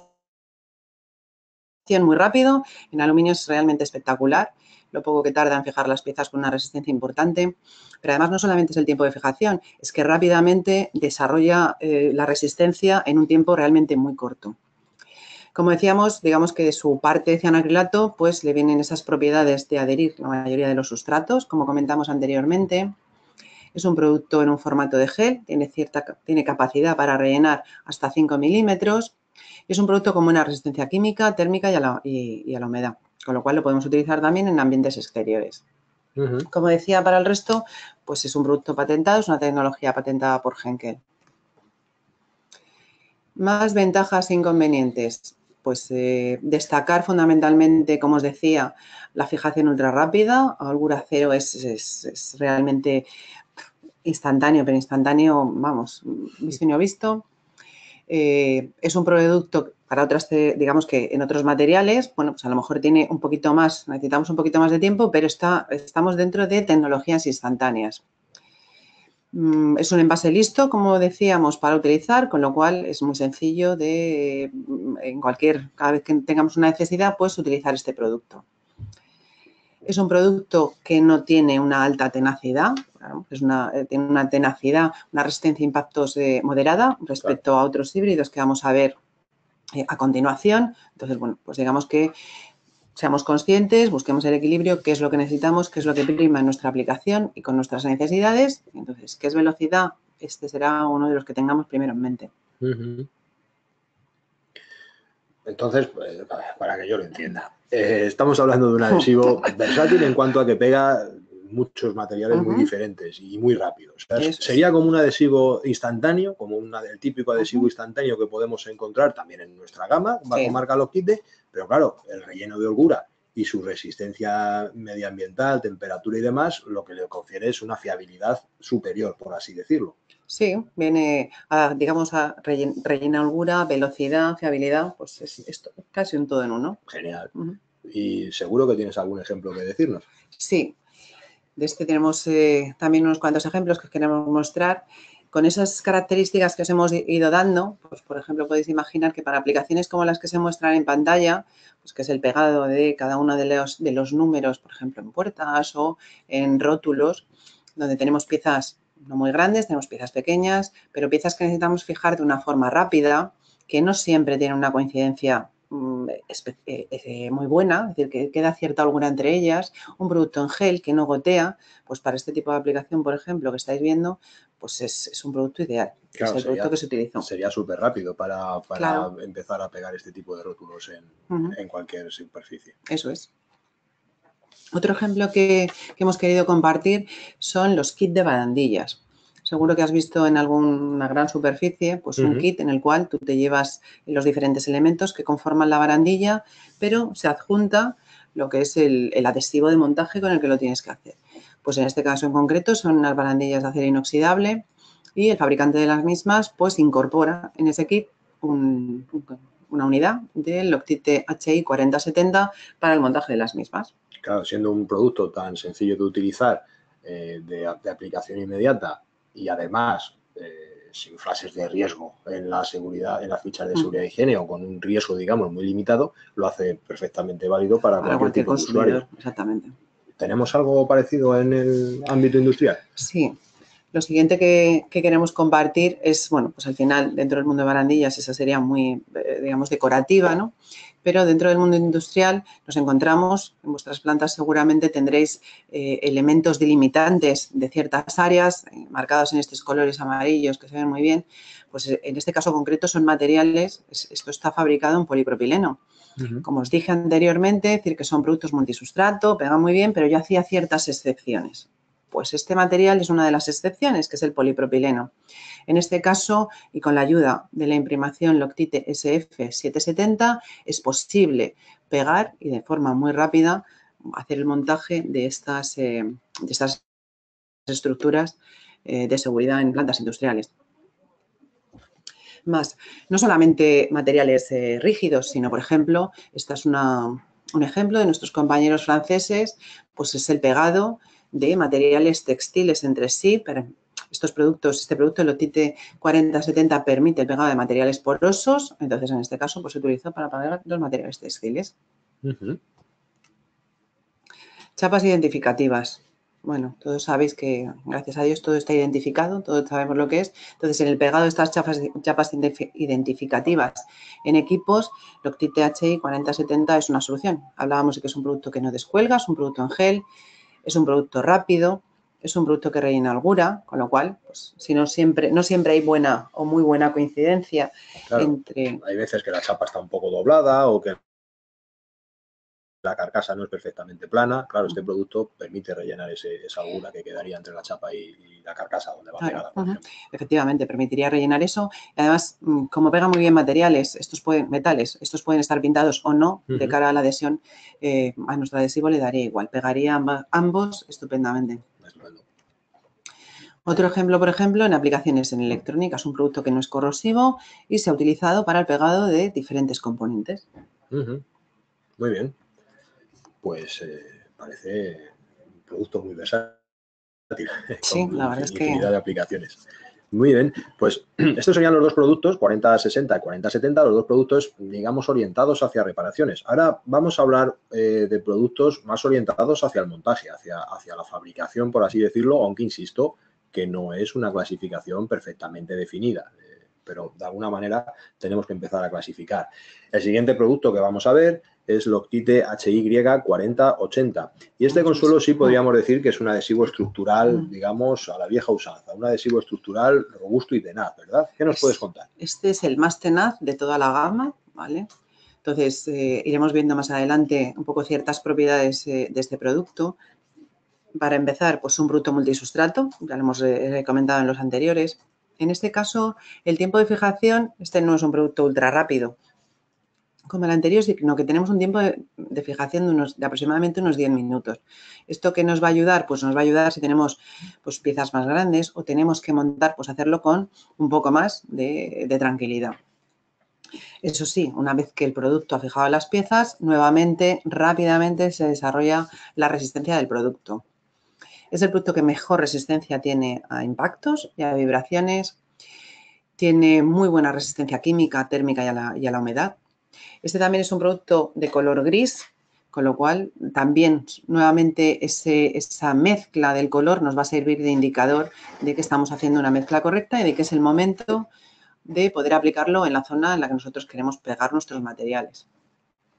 muy rápido, en aluminio es realmente espectacular, lo poco que tarda en fijar las piezas con una resistencia importante, pero además no solamente es el tiempo de fijación, es que rápidamente desarrolla eh, la resistencia en un tiempo realmente muy corto. Como decíamos, digamos que de su parte de cianoacrilato, pues le vienen esas propiedades de adherir la mayoría de los sustratos, como comentamos anteriormente. Es un producto en un formato de gel, tiene, cierta, tiene capacidad para rellenar hasta cinco milímetros. Es un producto con buena resistencia química, térmica y a, la, y, y a la humedad, con lo cual lo podemos utilizar también en ambientes exteriores. Uh-huh. Como decía, para el resto, pues es un producto patentado, es una tecnología patentada por Henkel. Más ventajas e inconvenientes. Pues eh, destacar fundamentalmente, como os decía, la fijación ultra rápida. Holgura cero es, es, es realmente instantáneo, pero instantáneo, vamos, visto y no visto. Eh, es un producto para otras, digamos que en otros materiales, bueno, pues a lo mejor tiene un poquito más, necesitamos un poquito más de tiempo, pero está, estamos dentro de tecnologías instantáneas. Es un envase listo, como decíamos, para utilizar, con lo cual es muy sencillo de, en cualquier, cada vez que tengamos una necesidad, pues utilizar este producto. Es un producto que no tiene una alta tenacidad, es una, tiene una tenacidad, una resistencia a impactos eh, moderada respecto claro. a otros híbridos que vamos a ver eh, a continuación. Entonces, bueno, pues digamos que seamos conscientes, busquemos el equilibrio, qué es lo que necesitamos, qué es lo que prima en nuestra aplicación y con nuestras necesidades. Entonces, ¿qué es velocidad? Este será uno de los que tengamos primero en mente. Uh-huh. Entonces, para que yo lo entienda, eh, estamos hablando de un adhesivo versátil en cuanto a que pega muchos materiales uh-huh. muy diferentes y muy rápidos. O sea, sería como un adhesivo instantáneo, como una, el típico adhesivo uh-huh. instantáneo que podemos encontrar también en nuestra gama, bajo sí. marca Octite, pero claro, el relleno de holgura y su resistencia medioambiental, temperatura y demás, lo que le confiere es una fiabilidad superior, por así decirlo. Sí, viene, a, digamos, a rellena, rellena holgura, velocidad, fiabilidad, pues es esto, casi un todo en uno. Genial. Uh-huh. Y seguro que tienes algún ejemplo que decirnos. Sí, de este tenemos eh, también unos cuantos ejemplos que queremos mostrar. Con esas características que os hemos ido dando, pues por ejemplo podéis imaginar que para aplicaciones como las que se muestran en pantalla, pues que es el pegado de cada uno de los, de los números, por ejemplo en puertas o en rótulos, donde tenemos piezas no muy grandes, tenemos piezas pequeñas, pero piezas que necesitamos fijar de una forma rápida, que no siempre tienen una coincidencia eh, eh, muy buena, es decir, que queda cierta holgura entre ellas, un producto en gel que no gotea, pues para este tipo de aplicación, por ejemplo, que estáis viendo, pues es, es un producto ideal. Claro, es el sería, producto que se utilizó. Sería súper rápido para, para claro. empezar a pegar este tipo de rótulos en, uh-huh. en cualquier superficie. Eso es. Otro ejemplo que, que hemos querido compartir son los kits de barandillas. Seguro que has visto en alguna gran superficie pues un uh-huh. kit en el cual tú te llevas los diferentes elementos que conforman la barandilla, pero se adjunta lo que es el, el adhesivo de montaje con el que lo tienes que hacer. Pues en este caso en concreto son unas barandillas de acero inoxidable y el fabricante de las mismas pues incorpora en ese kit un, una unidad del Loctite H I cuarenta setenta para el montaje de las mismas. Claro, siendo un producto tan sencillo de utilizar, eh, de, de aplicación inmediata y además eh, sin frases de riesgo en la seguridad, en las fichas de seguridad y higiene o con un riesgo, digamos, muy limitado, lo hace perfectamente válido para, para cualquier, cualquier tipo de usuario. Exactamente. ¿Tenemos algo parecido en el ámbito industrial? Sí. Lo siguiente que, que queremos compartir es, bueno, pues al final dentro del mundo de barandillas esa sería muy, eh, digamos, decorativa, ¿no? Pero dentro del mundo industrial nos encontramos, en vuestras plantas seguramente tendréis eh, elementos delimitantes de ciertas áreas, eh, marcados en estos colores amarillos que se ven muy bien, pues en este caso concreto son materiales, es, esto está fabricado en polipropileno. Uh-huh. Como os dije anteriormente, es decir que son productos multisustrato, pegan muy bien, pero yo hacía ciertas excepciones. Pues este material es una de las excepciones, que es el polipropileno. En este caso, y con la ayuda de la imprimación Loctite S F setecientos setenta, es posible pegar y de forma muy rápida hacer el montaje de estas, eh, de estas estructuras eh, de seguridad en plantas industriales. Más, no solamente materiales eh, rígidos, sino, por ejemplo, esta es una, un ejemplo de nuestros compañeros franceses, pues es el pegado de materiales textiles entre sí. Pero estos productos, este producto, el Loctite cuarenta setenta, permite el pegado de materiales porosos, entonces en este caso pues se utilizó para pegar los materiales textiles. Uh-huh. Chapas identificativas. Bueno, todos sabéis que, gracias a Dios, todo está identificado, todos sabemos lo que es. Entonces, en el pegado de estas chapas, chapas identificativas en equipos, Loctite H I cuarenta setenta es una solución. Hablábamos de que es un producto que no descuelga, es un producto en gel, es un producto rápido, es un producto que rellena holgura, con lo cual, pues, si no siempre, no siempre hay buena o muy buena coincidencia claro, entre... Hay veces que la chapa está un poco doblada o que la carcasa no es perfectamente plana. Claro, este producto permite rellenar ese, esa holgura que quedaría entre la chapa y, y la carcasa donde va claro, pegada, por uh-huh. ejemplo. Efectivamente, permitiría rellenar eso. Y además, como pegan muy bien materiales, estos pueden, metales, estos pueden estar pintados o no, uh-huh. de cara a la adhesión, eh, a nuestro adhesivo le daría igual. Pegaría ambas, ambos estupendamente. Estupendo. Otro ejemplo, por ejemplo, en aplicaciones en electrónica, es un producto que no es corrosivo y se ha utilizado para el pegado de diferentes componentes. Uh-huh. Muy bien. Pues eh, parece un producto muy versátil. Sí, con la verdad es que... infinidad de aplicaciones. Muy bien, pues estos serían los dos productos, cuarenta sesenta y cuarenta setenta, los dos productos, digamos, orientados hacia reparaciones. Ahora vamos a hablar eh, de productos más orientados hacia el montaje, hacia, hacia la fabricación, por así decirlo, aunque insisto que no es una clasificación perfectamente definida, eh, pero de alguna manera tenemos que empezar a clasificar. El siguiente producto que vamos a ver es Loctite H I cuarenta ochenta. Y este consuelo sí podríamos decir que es un adhesivo estructural, digamos, a la vieja usanza, un adhesivo estructural robusto y tenaz, ¿verdad? ¿Qué nos puedes contar? Este es el más tenaz de toda la gama, ¿vale? Entonces, eh, iremos viendo más adelante un poco ciertas propiedades eh, de este producto. Para empezar, pues un producto multisustrato, ya lo hemos eh, comentado en los anteriores. En este caso, el tiempo de fijación, este no es un producto ultra rápido, como el anterior, sino que tenemos un tiempo de, de fijación de, unos, de aproximadamente unos diez minutos. ¿Esto qué nos va a ayudar? Pues nos va a ayudar si tenemos pues, piezas más grandes o tenemos que montar, pues hacerlo con un poco más de, de tranquilidad. Eso sí, una vez que el producto ha fijado las piezas, nuevamente, rápidamente se desarrolla la resistencia del producto. Es el producto que mejor resistencia tiene a impactos y a vibraciones. Tiene muy buena resistencia química, térmica y a la, y a la humedad. Este también es un producto de color gris, con lo cual también nuevamente ese, esa mezcla del color nos va a servir de indicador de que estamos haciendo una mezcla correcta y de que es el momento de poder aplicarlo en la zona en la que nosotros queremos pegar nuestros materiales.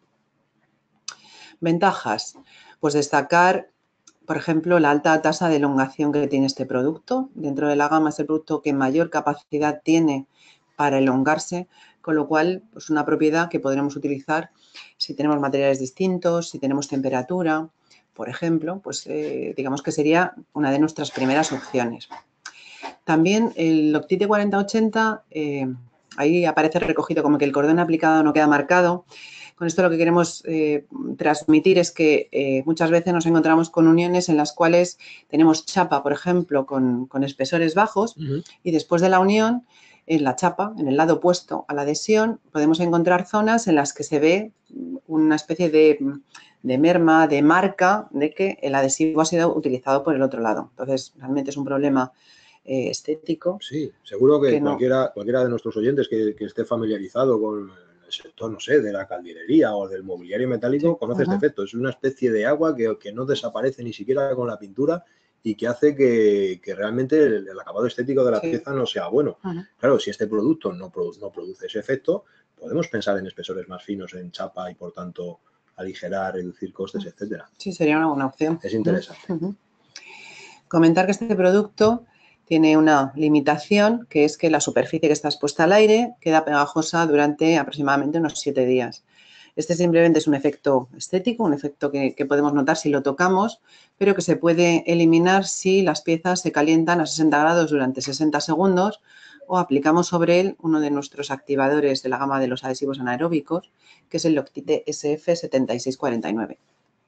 Ventajas, pues destacar, por ejemplo, la alta tasa de elongación que tiene este producto. Dentro de la gama es el producto que mayor capacidad tiene para elongarse, con lo cual es pues una propiedad que podremos utilizar si tenemos materiales distintos, si tenemos temperatura, por ejemplo, pues eh, digamos que sería una de nuestras primeras opciones. También el Loctite cuarenta ochenta, eh, ahí aparece recogido como que el cordón aplicado no queda marcado. Con esto lo que queremos eh, transmitir es que eh, muchas veces nos encontramos con uniones en las cuales tenemos chapa, por ejemplo, con, con espesores bajos uh-huh. y después de la unión, en la chapa, en el lado opuesto a la adhesión, podemos encontrar zonas en las que se ve una especie de, de merma, de marca de que el adhesivo ha sido utilizado por el otro lado. Entonces, realmente es un problema eh, estético. Sí, seguro que, que cualquiera, no. cualquiera de nuestros oyentes que, que esté familiarizado con el sector, no sé, de la calderería o del mobiliario metálico, sí. conoce uh-huh. este efecto. Es una especie de agua que, que no desaparece ni siquiera con la pintura y que hace que, que realmente el, el acabado estético de la sí. pieza no sea bueno. Uh-huh. Claro, si este producto no, produ- no produce ese efecto, podemos pensar en espesores más finos, en chapa y, por tanto, aligerar, reducir costes, etcétera. Sí, sería una buena opción. Es interesante. Uh-huh. Comentar que este producto tiene una limitación, que es que la superficie que está expuesta al aire queda pegajosa durante aproximadamente unos siete días. Este simplemente es un efecto estético, un efecto que, que podemos notar si lo tocamos, pero que se puede eliminar si las piezas se calientan a sesenta grados durante sesenta segundos o aplicamos sobre él uno de nuestros activadores de la gama de los adhesivos anaeróbicos, que es el Loctite S F setenta y seis cuarenta y nueve.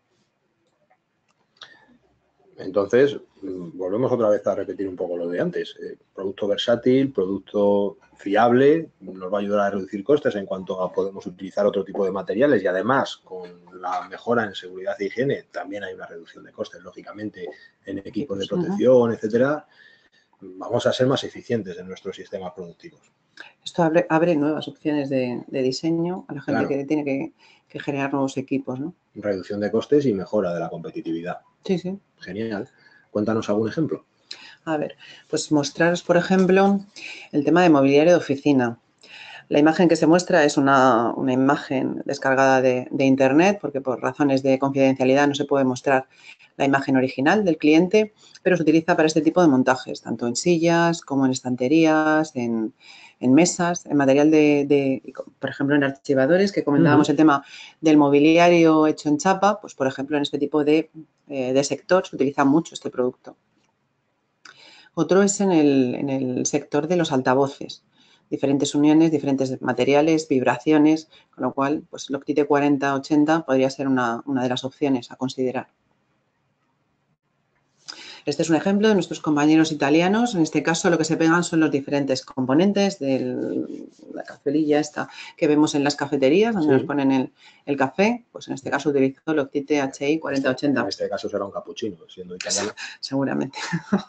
Entonces, volvemos otra vez a repetir un poco lo de antes. Eh, producto versátil, producto fiable, nos va a ayudar a reducir costes en cuanto a podemos utilizar otro tipo de materiales y además con la mejora en seguridad e higiene también hay una reducción de costes, lógicamente, en equipos de protección, etcétera. Vamos a ser más eficientes en nuestros sistemas productivos. Esto abre, abre nuevas opciones de, de diseño a la gente Claro. que tiene que, que generar nuevos equipos, ¿no? Reducción de costes y mejora de la competitividad. Sí, sí. Genial. Cuéntanos algún ejemplo. A ver, pues mostraros, por ejemplo, el tema de mobiliario de oficina. La imagen que se muestra es una, una imagen descargada de, de Internet, porque por razones de confidencialidad no se puede mostrar la imagen original del cliente, pero se utiliza para este tipo de montajes, tanto en sillas como en estanterías, en, en mesas, en material de, de, por ejemplo, en archivadores, que comentábamos uh-huh. el tema del mobiliario hecho en chapa, pues por ejemplo en este tipo de, eh, de sector se utiliza mucho este producto. Otro es en el, en el sector de los altavoces. Diferentes uniones, diferentes materiales, vibraciones, con lo cual, pues Loctite cuarenta ochenta podría ser una, una de las opciones a considerar. Este es un ejemplo de nuestros compañeros italianos. En este caso, lo que se pegan son los diferentes componentes de la cazuelilla esta que vemos en las cafeterías, donde sí. nos ponen el, el café. Pues en este caso utilizo Loctite H I cuarenta ochenta. En este caso será un cappuccino, siendo italiano. Seguramente.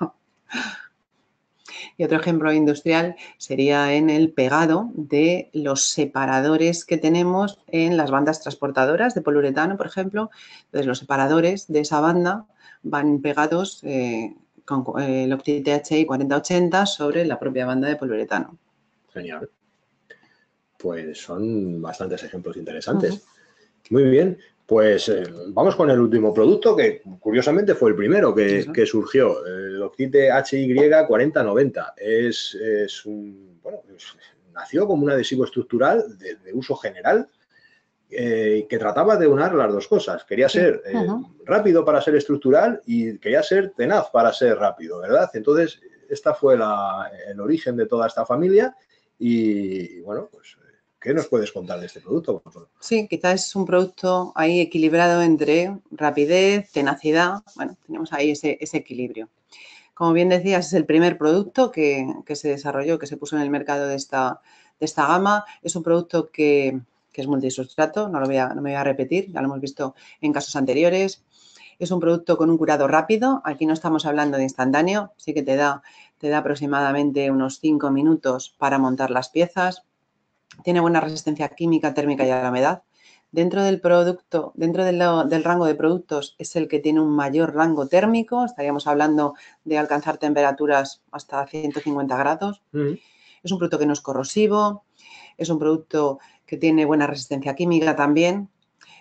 Y otro ejemplo industrial sería en el pegado de los separadores que tenemos en las bandas transportadoras de poliuretano, por ejemplo. Entonces, los separadores de esa banda van pegados eh, con eh, Loctite H I cuarenta ochenta sobre la propia banda de poliuretano. Genial. Pues son bastantes ejemplos interesantes. Uh-huh. Muy bien. Pues eh, vamos con el último producto, que curiosamente fue el primero que, ¿sí? que surgió, el Loctite H Y cuarenta noventa. Es, es un, bueno, es, nació como un adhesivo estructural de, de uso general eh, que trataba de unir las dos cosas. Quería sí. ser eh, uh-huh. rápido para ser estructural y quería ser tenaz para ser rápido, ¿verdad? Entonces, esta fue la, el origen de toda esta familia y, y bueno, pues... ¿Qué nos puedes contar de este producto? Sí, quizás es un producto ahí equilibrado entre rapidez, tenacidad. Bueno, tenemos ahí ese, ese equilibrio. Como bien decías, es el primer producto que, que se desarrolló, que se puso en el mercado de esta, de esta gama. Es un producto que, que es multisustrato, no, lo voy a, no me voy a repetir, ya lo hemos visto en casos anteriores. Es un producto con un curado rápido. Aquí no estamos hablando de instantáneo, sí que te da, te da aproximadamente unos cinco minutos para montar las piezas. Tiene buena resistencia química, térmica y a la humedad. Dentro del producto, dentro de lo, del rango de productos es el que tiene un mayor rango térmico. Estaríamos hablando de alcanzar temperaturas hasta ciento cincuenta grados. Mm. Es un producto que no es corrosivo. Es un producto que tiene buena resistencia química también.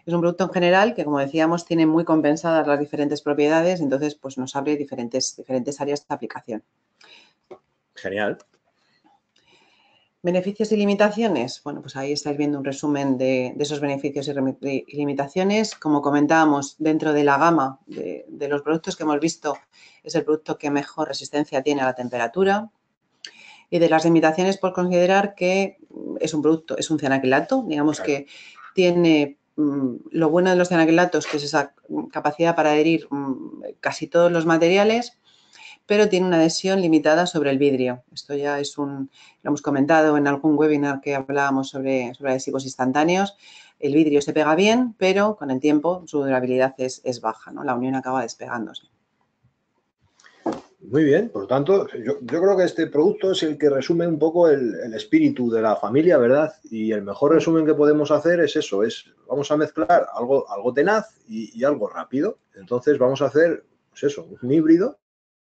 Es un producto en general que, como decíamos, tiene muy compensadas las diferentes propiedades, entonces pues nos abre diferentes, diferentes áreas de aplicación. Genial. ¿Beneficios y limitaciones? Bueno, pues ahí estáis viendo un resumen de, de esos beneficios y, y limitaciones. Como comentábamos, dentro de la gama de, de los productos que hemos visto, es el producto que mejor resistencia tiene a la temperatura. Y de las limitaciones, por considerar que es un producto, es un cianaquilato, digamos claro. que tiene mmm, lo bueno de los cianaquilatos, que es esa capacidad para adherir mmm, casi todos los materiales, pero tiene una adhesión limitada sobre el vidrio. Esto ya es un, lo hemos comentado en algún webinar que hablábamos sobre, sobre adhesivos instantáneos. El vidrio se pega bien, pero con el tiempo su durabilidad es, es baja, ¿no? La unión acaba despegándose. Muy bien, por lo tanto, yo, yo creo que este producto es el que resume un poco el, el espíritu de la familia, ¿verdad? Y el mejor resumen que podemos hacer es eso, es vamos a mezclar algo, algo tenaz y, y algo rápido. Entonces vamos a hacer, pues eso, un híbrido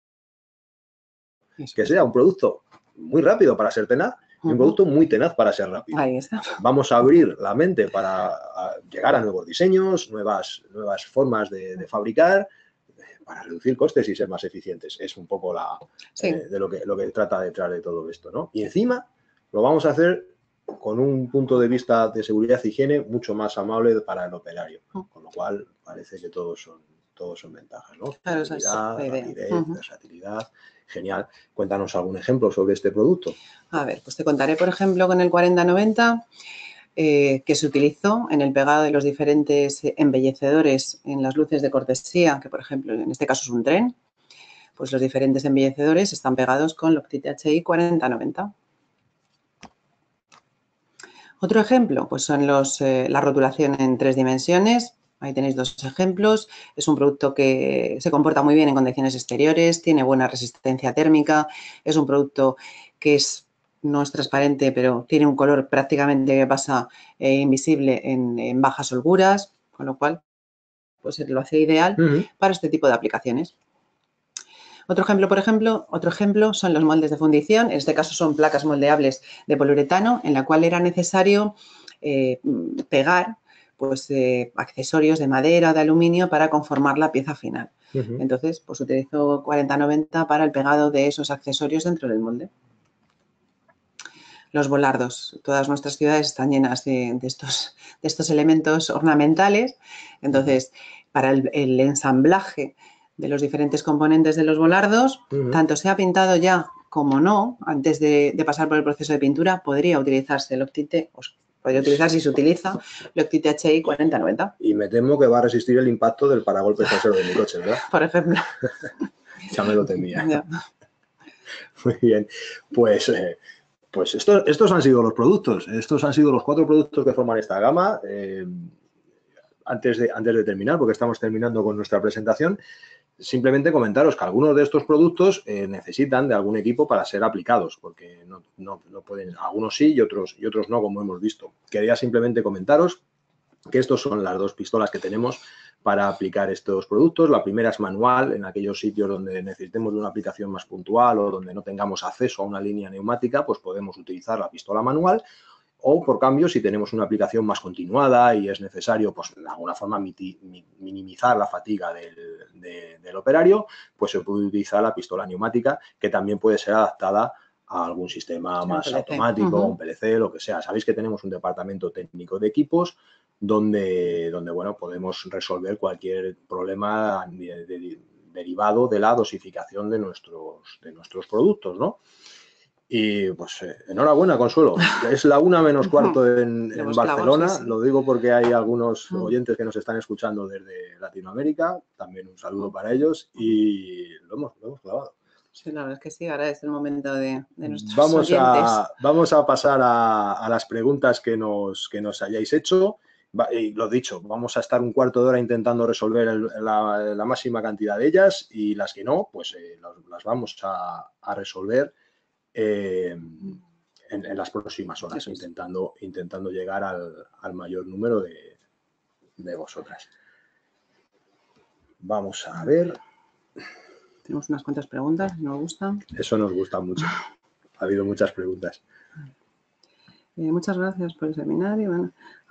que sea un producto muy rápido para ser tenaz y un producto muy tenaz para ser rápido. Ahí está. Vamos a abrir la mente para a llegar a nuevos diseños, nuevas, nuevas formas de, de fabricar, para reducir costes y ser más eficientes. Es un poco la, sí. eh, de lo que, lo que trata detrás de todo esto, ¿no? Y encima lo vamos a hacer con un punto de vista de seguridad e higiene mucho más amable para el operario, con lo cual parece que todos son, todos son ventajas, ¿no? Claro, esa es la idea. Rapidez, Uh-huh. versatilidad. Genial. Cuéntanos algún ejemplo sobre este producto. A ver, pues te contaré, por ejemplo, con el cuarenta noventa, eh, que se utilizó en el pegado de los diferentes embellecedores en las luces de cortesía, que, por ejemplo, en este caso es un tren. Pues los diferentes embellecedores están pegados con Loctite H I cuarenta noventa. Otro ejemplo, pues son los, eh, la rotulación en tres dimensiones. Ahí tenéis dos ejemplos. Es un producto que se comporta muy bien en condiciones exteriores, tiene buena resistencia térmica, es un producto que es, no es transparente, pero tiene un color prácticamente que pasa eh, invisible en, en bajas holguras, con lo cual pues lo hace ideal uh-huh. para este tipo de aplicaciones. Otro ejemplo, por ejemplo, otro ejemplo son los moldes de fundición. En este caso son placas moldeables de poliuretano, en la cual era necesario eh, pegar pues, eh, accesorios de madera, de aluminio, para conformar la pieza final. Uh-huh. Entonces, pues utilizó cuarenta noventa para el pegado de esos accesorios dentro del molde. Los volardos. Todas nuestras ciudades están llenas de, de, estos, de estos elementos ornamentales. Entonces, para el, el ensamblaje de los diferentes componentes de los volardos, uh-huh. tanto sea pintado ya como no, antes de, de pasar por el proceso de pintura, podría utilizarse el Loctite, pues, podría utilizar si se utiliza Loctite H I cuarenta noventa. Y me temo que va a resistir el impacto del paragolpes trasero de mi coche, ¿verdad? Por ejemplo. Ya me lo temía. Ya. Muy bien, pues... Eh, Pues esto, estos han sido los productos, estos han sido los cuatro productos que forman esta gama. Eh, antes, de, antes de terminar, porque estamos terminando con nuestra presentación, simplemente comentaros que algunos de estos productos eh, necesitan de algún equipo para ser aplicados, porque no, no, no pueden, algunos sí y otros, y otros no, como hemos visto. Quería simplemente comentaros que estos son las dos pistolas que tenemos para aplicar estos productos. La primera es manual, en aquellos sitios donde necesitemos de una aplicación más puntual o donde no tengamos acceso a una línea neumática, pues podemos utilizar la pistola manual. O, por cambio, si tenemos una aplicación más continuada y es necesario, pues, de alguna forma, miti, mi, minimizar la fatiga del, de, del operario, pues se puede utilizar la pistola neumática, que también puede ser adaptada a algún sistema más P L C. automático, Uh-huh. un P L C, lo que sea. Sabéis que tenemos un departamento técnico de equipos donde, donde bueno, podemos resolver cualquier problema de, de, derivado de la dosificación de nuestros, de nuestros productos, ¿no? Y pues eh, enhorabuena, Consuelo. Es la una menos cuarto en, en Barcelona. Clavos, sí, sí. Lo digo porque hay algunos oyentes que nos están escuchando desde Latinoamérica. También un saludo para ellos y lo hemos, lo hemos clavado. Sí, la verdad es que sí, ahora es el momento de, de nuestros vamos oyentes. A, vamos a pasar a, a las preguntas que nos, que nos hayáis hecho. Y lo dicho, vamos a estar un cuarto de hora intentando resolver el, la, la máxima cantidad de ellas y las que no, pues eh, las, las vamos a, a resolver eh, en, en las próximas horas, sí, sí. Intentando, intentando llegar al, al mayor número de, de vosotras. Vamos a ver. Tenemos unas cuantas preguntas, nos gustan. Eso nos gusta mucho. Ha habido muchas preguntas. Eh, muchas gracias por el seminario. Bueno,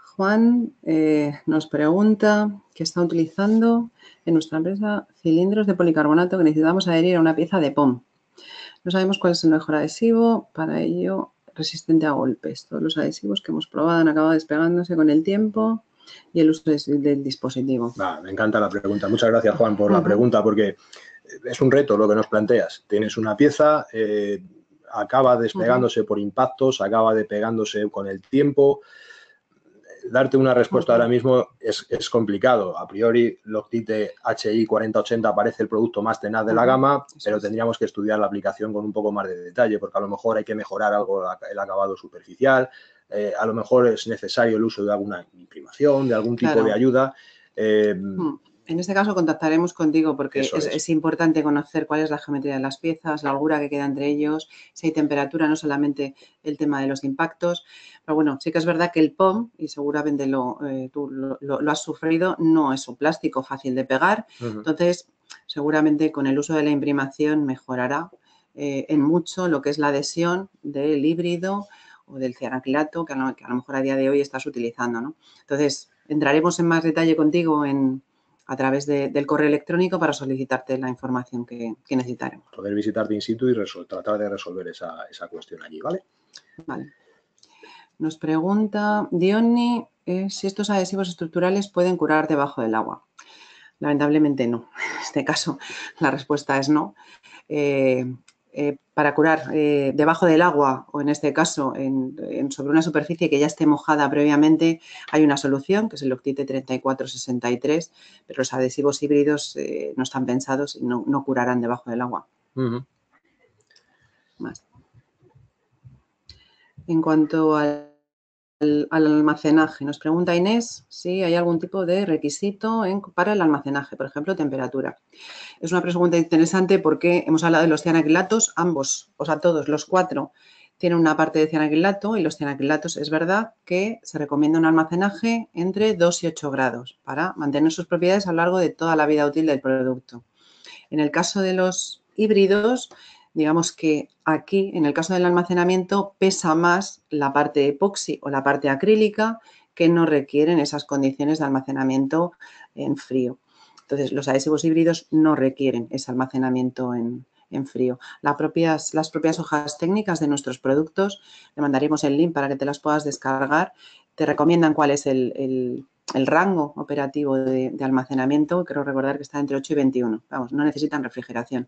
Juan eh, nos pregunta que está utilizando en nuestra empresa cilindros de policarbonato que necesitamos adherir a una pieza de P O M. No sabemos cuál es el mejor adhesivo, para ello resistente a golpes. Todos los adhesivos que hemos probado han acabado despegándose con el tiempo y el uso del, del dispositivo. Ah, me encanta la pregunta. Muchas gracias, Juan, por la pregunta, porque es un reto lo que nos planteas. Tienes una pieza, eh, acaba despegándose uh-huh. por impactos, acaba despegándose con el tiempo. Darte una respuesta uh-huh. ahora mismo es, es complicado. A priori, Loctite H I cuarenta ochenta parece el producto más tenaz de uh-huh. la gama, pero tendríamos que estudiar la aplicación con un poco más de detalle, porque a lo mejor hay que mejorar algo el acabado superficial, eh, a lo mejor es necesario el uso de alguna imprimación, de algún tipo claro. de ayuda. Eh, uh-huh. En este caso contactaremos contigo porque es, es. es importante conocer cuál es la geometría de las piezas, la holgura que queda entre ellos, si hay temperatura, no solamente el tema de los impactos. Pero bueno, sí que es verdad que el P O M, y seguramente lo, eh, tú lo, lo, lo has sufrido, no es un plástico fácil de pegar. Uh-huh. Entonces, seguramente con el uso de la imprimación mejorará eh, en mucho lo que es la adhesión del híbrido o del cianacrilato que a, lo, que a lo mejor a día de hoy estás utilizando, ¿no? Entonces, entraremos en más detalle contigo en... a través de, del correo electrónico para solicitarte la información que, que necesitaremos. Poder visitarte in situ y resol- tratar de resolver esa, esa cuestión allí, ¿vale? Vale. Nos pregunta Diony eh, si estos adhesivos estructurales pueden curar debajo del agua. Lamentablemente no. En este caso la respuesta es no. Eh, eh, para curar eh, debajo del agua o en este caso en, en sobre una superficie que ya esté mojada previamente hay una solución que es el Loctite treinta y cuatro sesenta y tres, pero los adhesivos híbridos eh, no están pensados y no, no curarán debajo del agua. Uh-huh. Más. En cuanto al Al, al almacenaje. Nos pregunta Inés si hay algún tipo de requisito en, para el almacenaje, por ejemplo, temperatura. Es una pregunta interesante porque hhemos hablado de los cianacrilatos, ambos, o sea, todos los cuatro tienen una parte de cianacrilato y los cianacrilatos es verdad que se recomienda un almacenaje entre dos y ocho grados para mantener sus propiedades a lo largo de toda la vida útil del producto. En el caso de los híbridos, digamos que aquí, en el caso del almacenamiento, pesa más la parte epoxi o la parte acrílica que no requieren esas condiciones de almacenamiento en frío. Entonces, los adhesivos híbridos no requieren ese almacenamiento en, en frío. La propias, las propias hojas técnicas de nuestros productos, le mandaremos el link para que te las puedas descargar, te recomiendan cuál es el, el, el rango operativo de, de almacenamiento. Creo recordar que está entre ocho y veintiuno. Vamos, no necesitan refrigeración.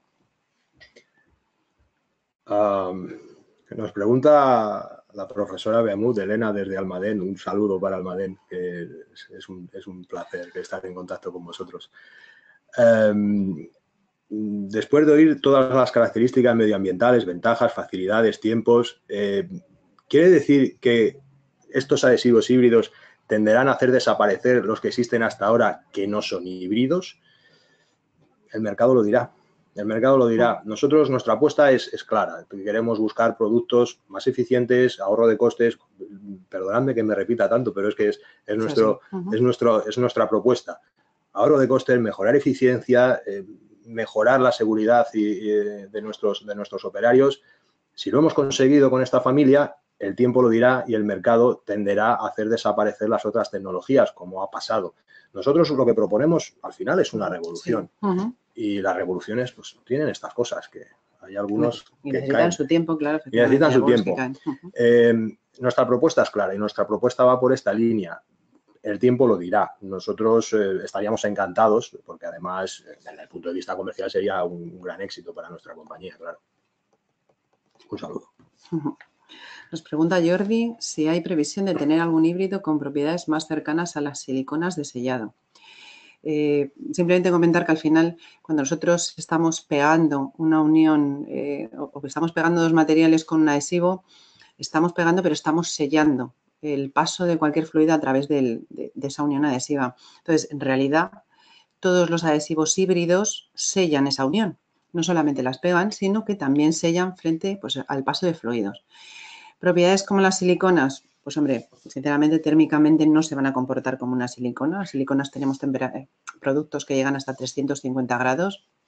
Um, nos pregunta la profesora Beamud, Elena, desde Almadén. Un saludo para Almadén, que es, es, un, es un placer estar en contacto con vosotros. Um, después de oír todas las características medioambientales, ventajas, facilidades, tiempos, eh, ¿quiere decir que estos adhesivos híbridos tenderán a hacer desaparecer los que existen hasta ahora que no son híbridos? El mercado lo dirá. El mercado lo dirá. Nosotros, nuestra apuesta es, es clara. Queremos buscar productos más eficientes, ahorro de costes. Perdonadme que me repita tanto, pero es que es, es, nuestro, sí, sí. Uh-huh. es, nuestro, es nuestra propuesta. Ahorro de costes, mejorar eficiencia, eh, mejorar la seguridad y, y de, nuestros, de nuestros operarios. Si lo hemos conseguido con esta familia, el tiempo lo dirá y el mercado tenderá a hacer desaparecer las otras tecnologías, como ha pasado. Nosotros lo que proponemos, al final, es una revolución. Sí. Uh-huh. Y las revoluciones, pues, tienen estas cosas, que hay algunos y que necesitan caen. su tiempo, claro. Y necesitan su tiempo. Uh-huh. eh, nuestra propuesta es clara y nuestra propuesta va por esta línea. El tiempo lo dirá. Nosotros eh, estaríamos encantados, porque además, desde el punto de vista comercial, sería un, un gran éxito para nuestra compañía, claro. Un saludo. Uh-huh. Nos pregunta Jordi si hay previsión de tener algún híbrido con propiedades más cercanas a las siliconas de sellado. Eh, simplemente comentar que al final, cuando nosotros estamos pegando una unión eh, o que estamos pegando dos materiales con un adhesivo, estamos pegando pero estamos sellando el paso de cualquier fluido a través del, de, de esa unión adhesiva. Entonces, en realidad, todos los adhesivos híbridos sellan esa unión. No solamente las pegan, sino que también sellan frente pues, al paso de fluidos. Propiedades como las siliconas, pues hombre, sinceramente térmicamente no se van a comportar como una silicona. Las siliconas tenemos productos que llegan hasta trescientos cincuenta grados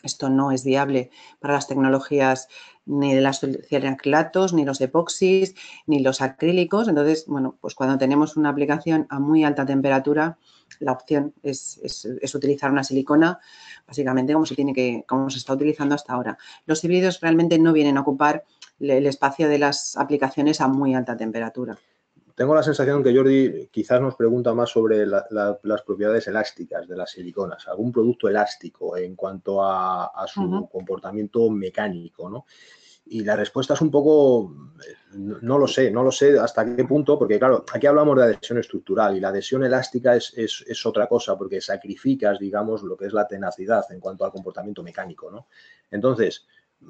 Esto no es viable para las tecnologías ni de las cianoacrilatos, ni los epoxis, ni los acrílicos. Entonces, bueno, pues cuando tenemos una aplicación a muy alta temperatura, la opción es, es, es utilizar una silicona, básicamente como se tiene que, como se está utilizando hasta ahora. Los híbridos realmente no vienen a ocupar el espacio de las aplicaciones a muy alta temperatura. Tengo la sensación que Jordi quizás nos pregunta más sobre la, la, las propiedades elásticas de las siliconas, algún producto elástico en cuanto a, a su uh-huh. comportamiento mecánico, ¿no? Y la respuesta es un poco, no, no lo sé, no lo sé hasta qué punto, porque claro, aquí hablamos de adhesión estructural y la adhesión elástica es, es, es otra cosa, porque sacrificas, digamos, lo que es la tenacidad en cuanto al comportamiento mecánico, ¿no? Entonces,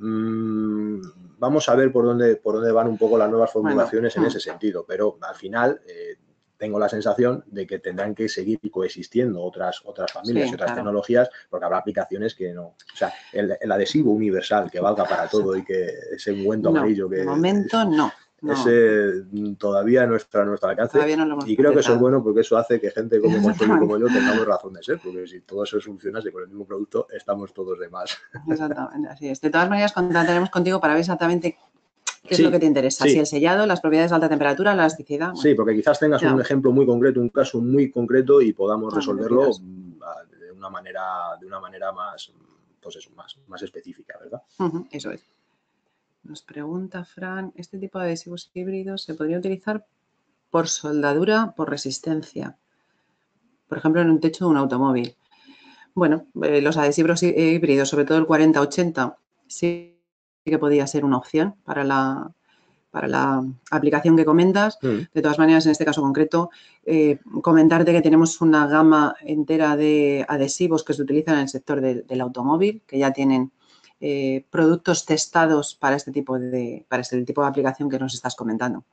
mmm, vamos a ver por dónde, por dónde van un poco las nuevas formulaciones bueno, en ese sentido, pero al final eh, tengo la sensación de que tendrán que seguir coexistiendo otras, otras familias sí, y otras claro. tecnologías, porque habrá aplicaciones que no, o sea, el, el adhesivo universal que valga para todo y que ese ungüento no, amarillo que... De momento no. No. Ese todavía no está a nuestro alcance no lo hemos y creo completado. que eso es bueno porque eso hace que gente como Consuelo y como yo tengamos razón de ser, porque si todo eso funcionase con el mismo producto, estamos todos de más. Exactamente, así es. De todas maneras, contactaremos contigo para ver exactamente qué sí, es lo que te interesa, sí. si el sellado, las propiedades de alta temperatura, la elasticidad. Bueno. Sí, porque quizás tengas ya. un ejemplo muy concreto, un caso muy concreto y podamos Ah, resolverlo de una manera, de una manera más, pues eso, más, más específica, ¿verdad? Uh-huh, eso es. Nos pregunta Fran, ¿este tipo de adhesivos híbridos se podría utilizar por soldadura, por resistencia? Por ejemplo, en un techo de un automóvil. Bueno, eh, los adhesivos híbridos, sobre todo el cuarenta ochenta, sí que podría ser una opción para la, para la aplicación que comentas. Mm. De todas maneras, en este caso concreto, eh, comentarte que tenemos una gama entera de adhesivos que se utilizan en el sector de, del automóvil, que ya tienen eh, productos testados para este tipo de, para este tipo de aplicación que nos estás comentando.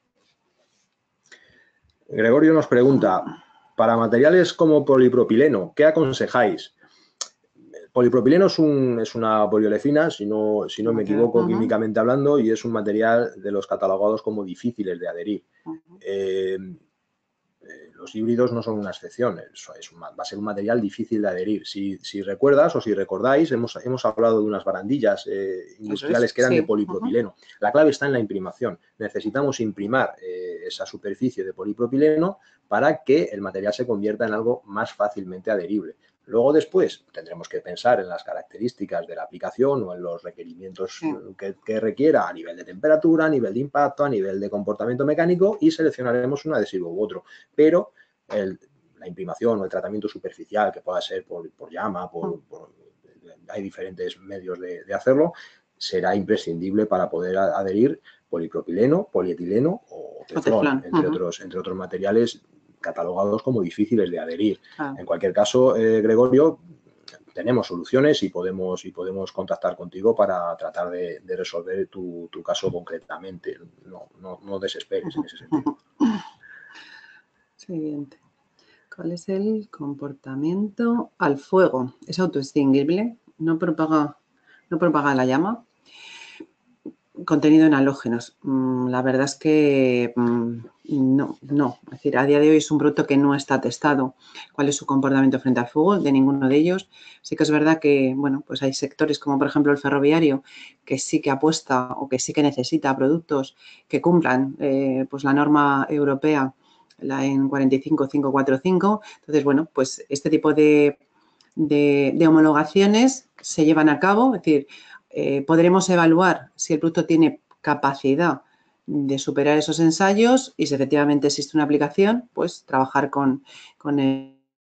Gregorio nos pregunta, para materiales como polipropileno, ¿qué aconsejáis? Polipropileno es, un, es una poliolefina, si no, si no me equivoco, uh-huh. químicamente hablando, y es un material de los catalogados como difíciles de adherir. Uh-huh. eh, eh, los híbridos no son una excepción, es, es un, va a ser un material difícil de adherir. Si, si recuerdas o si recordáis, hemos, hemos hablado de unas barandillas eh, industriales es, que eran sí. de polipropileno. Uh-huh. La clave está en la imprimación. Necesitamos imprimar eh, esa superficie de polipropileno para que el material se convierta en algo más fácilmente adherible. Luego después tendremos que pensar en las características de la aplicación o en los requerimientos sí. que, que requiera a nivel de temperatura, a nivel de impacto, a nivel de comportamiento mecánico y seleccionaremos un adhesivo u otro. Pero el, la imprimación o el tratamiento superficial, que pueda ser por, por llama, por, por, hay diferentes medios de, de hacerlo, será imprescindible para poder adherir polipropileno, polietileno o teflón, o entre, uh-huh. otros, entre otros materiales catalogados como difíciles de adherir. Ah. En cualquier caso, eh, Gregorio, tenemos soluciones y podemos, y podemos contactar contigo para tratar de, de resolver tu, tu caso concretamente. No, no, no desesperes en ese sentido. Siguiente. ¿Cuál es el comportamiento al fuego? ¿Es autoextinguible? ¿No propaga, no propaga la llama? Contenido en halógenos. La verdad es que no, no. Es decir, a día de hoy es un producto que no está testado. ¿Cuál es su comportamiento frente al fuego? De ninguno de ellos. Sí que es verdad que, bueno, pues hay sectores como por ejemplo el ferroviario que sí que apuesta o que sí que necesita productos que cumplan eh, pues la norma europea, la en cuarenta y cinco mil quinientos cuarenta y cinco. Entonces, bueno, pues este tipo de, de, de homologaciones se llevan a cabo. Es decir, Eh, podremos evaluar si el producto tiene capacidad de superar esos ensayos y si efectivamente existe una aplicación, pues trabajar con, con, el,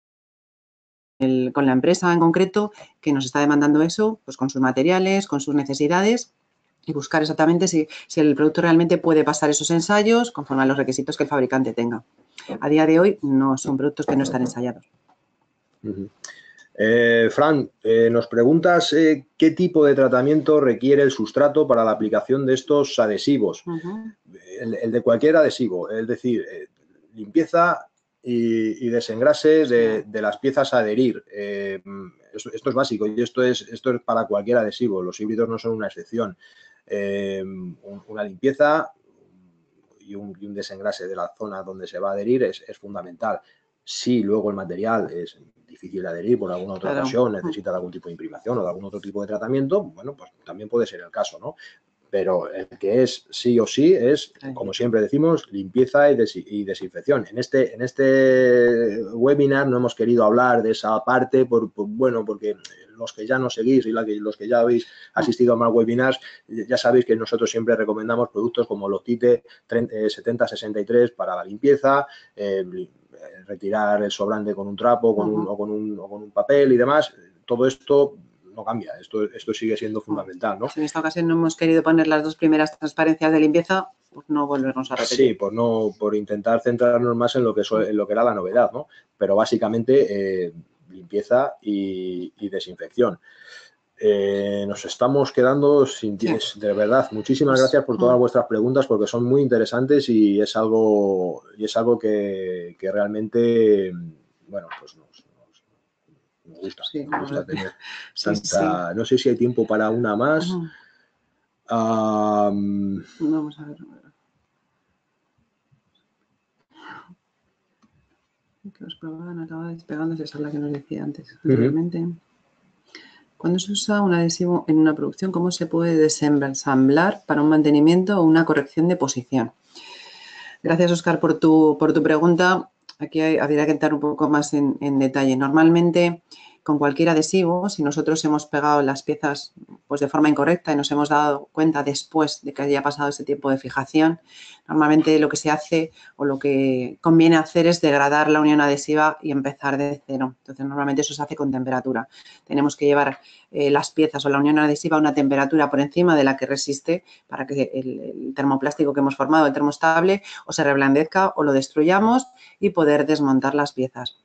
el, con la empresa en concreto que nos está demandando eso, pues con sus materiales, con sus necesidades y buscar exactamente si, si el producto realmente puede pasar esos ensayos conforme a los requisitos que el fabricante tenga. A día de hoy no son productos que no están ensayados. Uh-huh. Eh, Fran, eh, nos preguntas eh, qué tipo de tratamiento requiere el sustrato para la aplicación de estos adhesivos. Uh-huh. el, el de cualquier adhesivo, es decir, eh, limpieza y, y desengrase de, de las piezas a adherir. Eh, esto, esto es básico y esto es, esto es para cualquier adhesivo. Los híbridos no son una excepción. Eh, un, una limpieza y un, y un desengrase de la zona donde se va a adherir es, es fundamental. Si luego el material es difícil de adherir por alguna otra Claro. ocasión, necesita de algún tipo de imprimación o de algún otro tipo de tratamiento, bueno, pues también puede ser el caso, ¿no? Pero el que es sí o sí es, como siempre decimos, limpieza y, des y desinfección. En este, en este webinar no hemos querido hablar de esa parte, por, por, bueno, porque los que ya nos seguís y la que, los que ya habéis asistido a más webinars, ya sabéis que nosotros siempre recomendamos productos como los Loctite setenta sesenta y tres para la limpieza, eh, retirar el sobrante con un trapo con un, o, con un, o con un papel y demás. Todo esto no cambia, esto, esto sigue siendo fundamental, ¿no? Si en esta ocasión no hemos querido poner las dos primeras transparencias de limpieza, pues no volvernos a repetir. Sí, por, no, por intentar centrarnos más en lo que, en lo que era la novedad, ¿no? Pero básicamente eh, limpieza y, y desinfección. Eh, nos estamos quedando sin sí. De verdad, muchísimas gracias por todas vuestras preguntas porque son muy interesantes y es algo, y es algo que, que realmente, bueno, pues nos, nos, nos gusta, sí, nos gusta tener sí, tanta... sí. No sé si hay tiempo para una más. Uh-huh. um, Vamos a ver. Que os probaban, acaba despegándose, esa es la que nos decía antes, anteriormente. Uh-huh. Cuando se usa un adhesivo en una producción, ¿cómo se puede desensamblar para un mantenimiento o una corrección de posición? Gracias, Óscar, por tu, por tu pregunta. Aquí hay, habría que entrar un poco más en, en detalle. Normalmente, con cualquier adhesivo, si nosotros hemos pegado las piezas pues, de forma incorrecta y nos hemos dado cuenta después de que haya pasado ese tiempo de fijación, normalmente lo que se hace o lo que conviene hacer es degradar la unión adhesiva y empezar de cero. Entonces, normalmente eso se hace con temperatura. Tenemos que llevar eh, las piezas o la unión adhesiva a una temperatura por encima de la que resiste para que el, el termoplástico que hemos formado, el termostable, o se reblandezca o lo destruyamos y poder desmontar las piezas.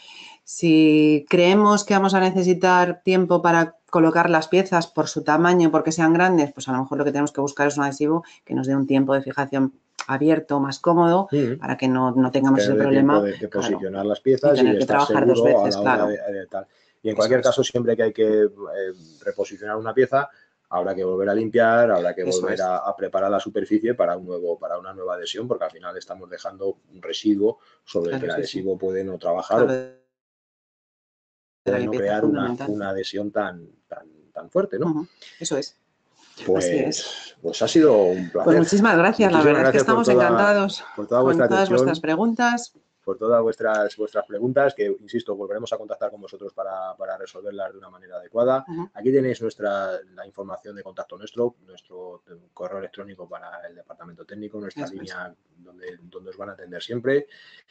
Si creemos que vamos a necesitar tiempo para colocar las piezas por su tamaño, porque sean grandes, pues a lo mejor lo que tenemos que buscar es un adhesivo que nos dé un tiempo de fijación abierto, más cómodo, sí, para que no, no tengamos ese problema. De, de posicionar claro, las piezas y, tener y de que estar trabajar seguro dos veces, a la hora claro. de, de tal. Y en Eso cualquier es. caso, siempre que hay que eh, reposicionar una pieza, habrá que volver a limpiar, habrá que Eso volver es. a, a preparar la superficie para, un nuevo, para una nueva adhesión, porque al final estamos dejando un residuo sobre claro, el que el sí, adhesivo sí. puede no trabajar claro. o puede no crear una, una adhesión tan, tan, tan fuerte, ¿no? Uh-huh. Eso es. Pues, Así es. pues ha sido un placer. Pues muchísimas gracias, muchísimas la verdad gracias es que estamos por toda, encantados por toda con vuestra todas atención, vuestras preguntas. Por todas vuestras, vuestras preguntas, que, insisto, volveremos a contactar con vosotros para, para resolverlas de una manera adecuada. Uh-huh. Aquí tenéis nuestra, la información de contacto nuestro, nuestro correo electrónico para el departamento técnico, nuestra Eso línea es. donde, donde os van a atender siempre.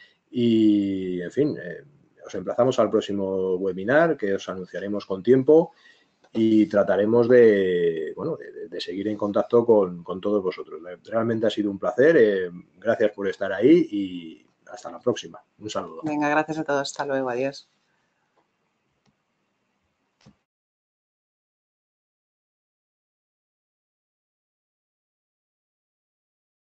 Y, en fin, eh, os emplazamos al próximo webinar, que os anunciaremos con tiempo y trataremos de, bueno, de, de seguir en contacto con, con todos vosotros. Realmente ha sido un placer. Eh, gracias por estar ahí y hasta la próxima. Un saludo. Venga, gracias a todos. Hasta luego. Adiós.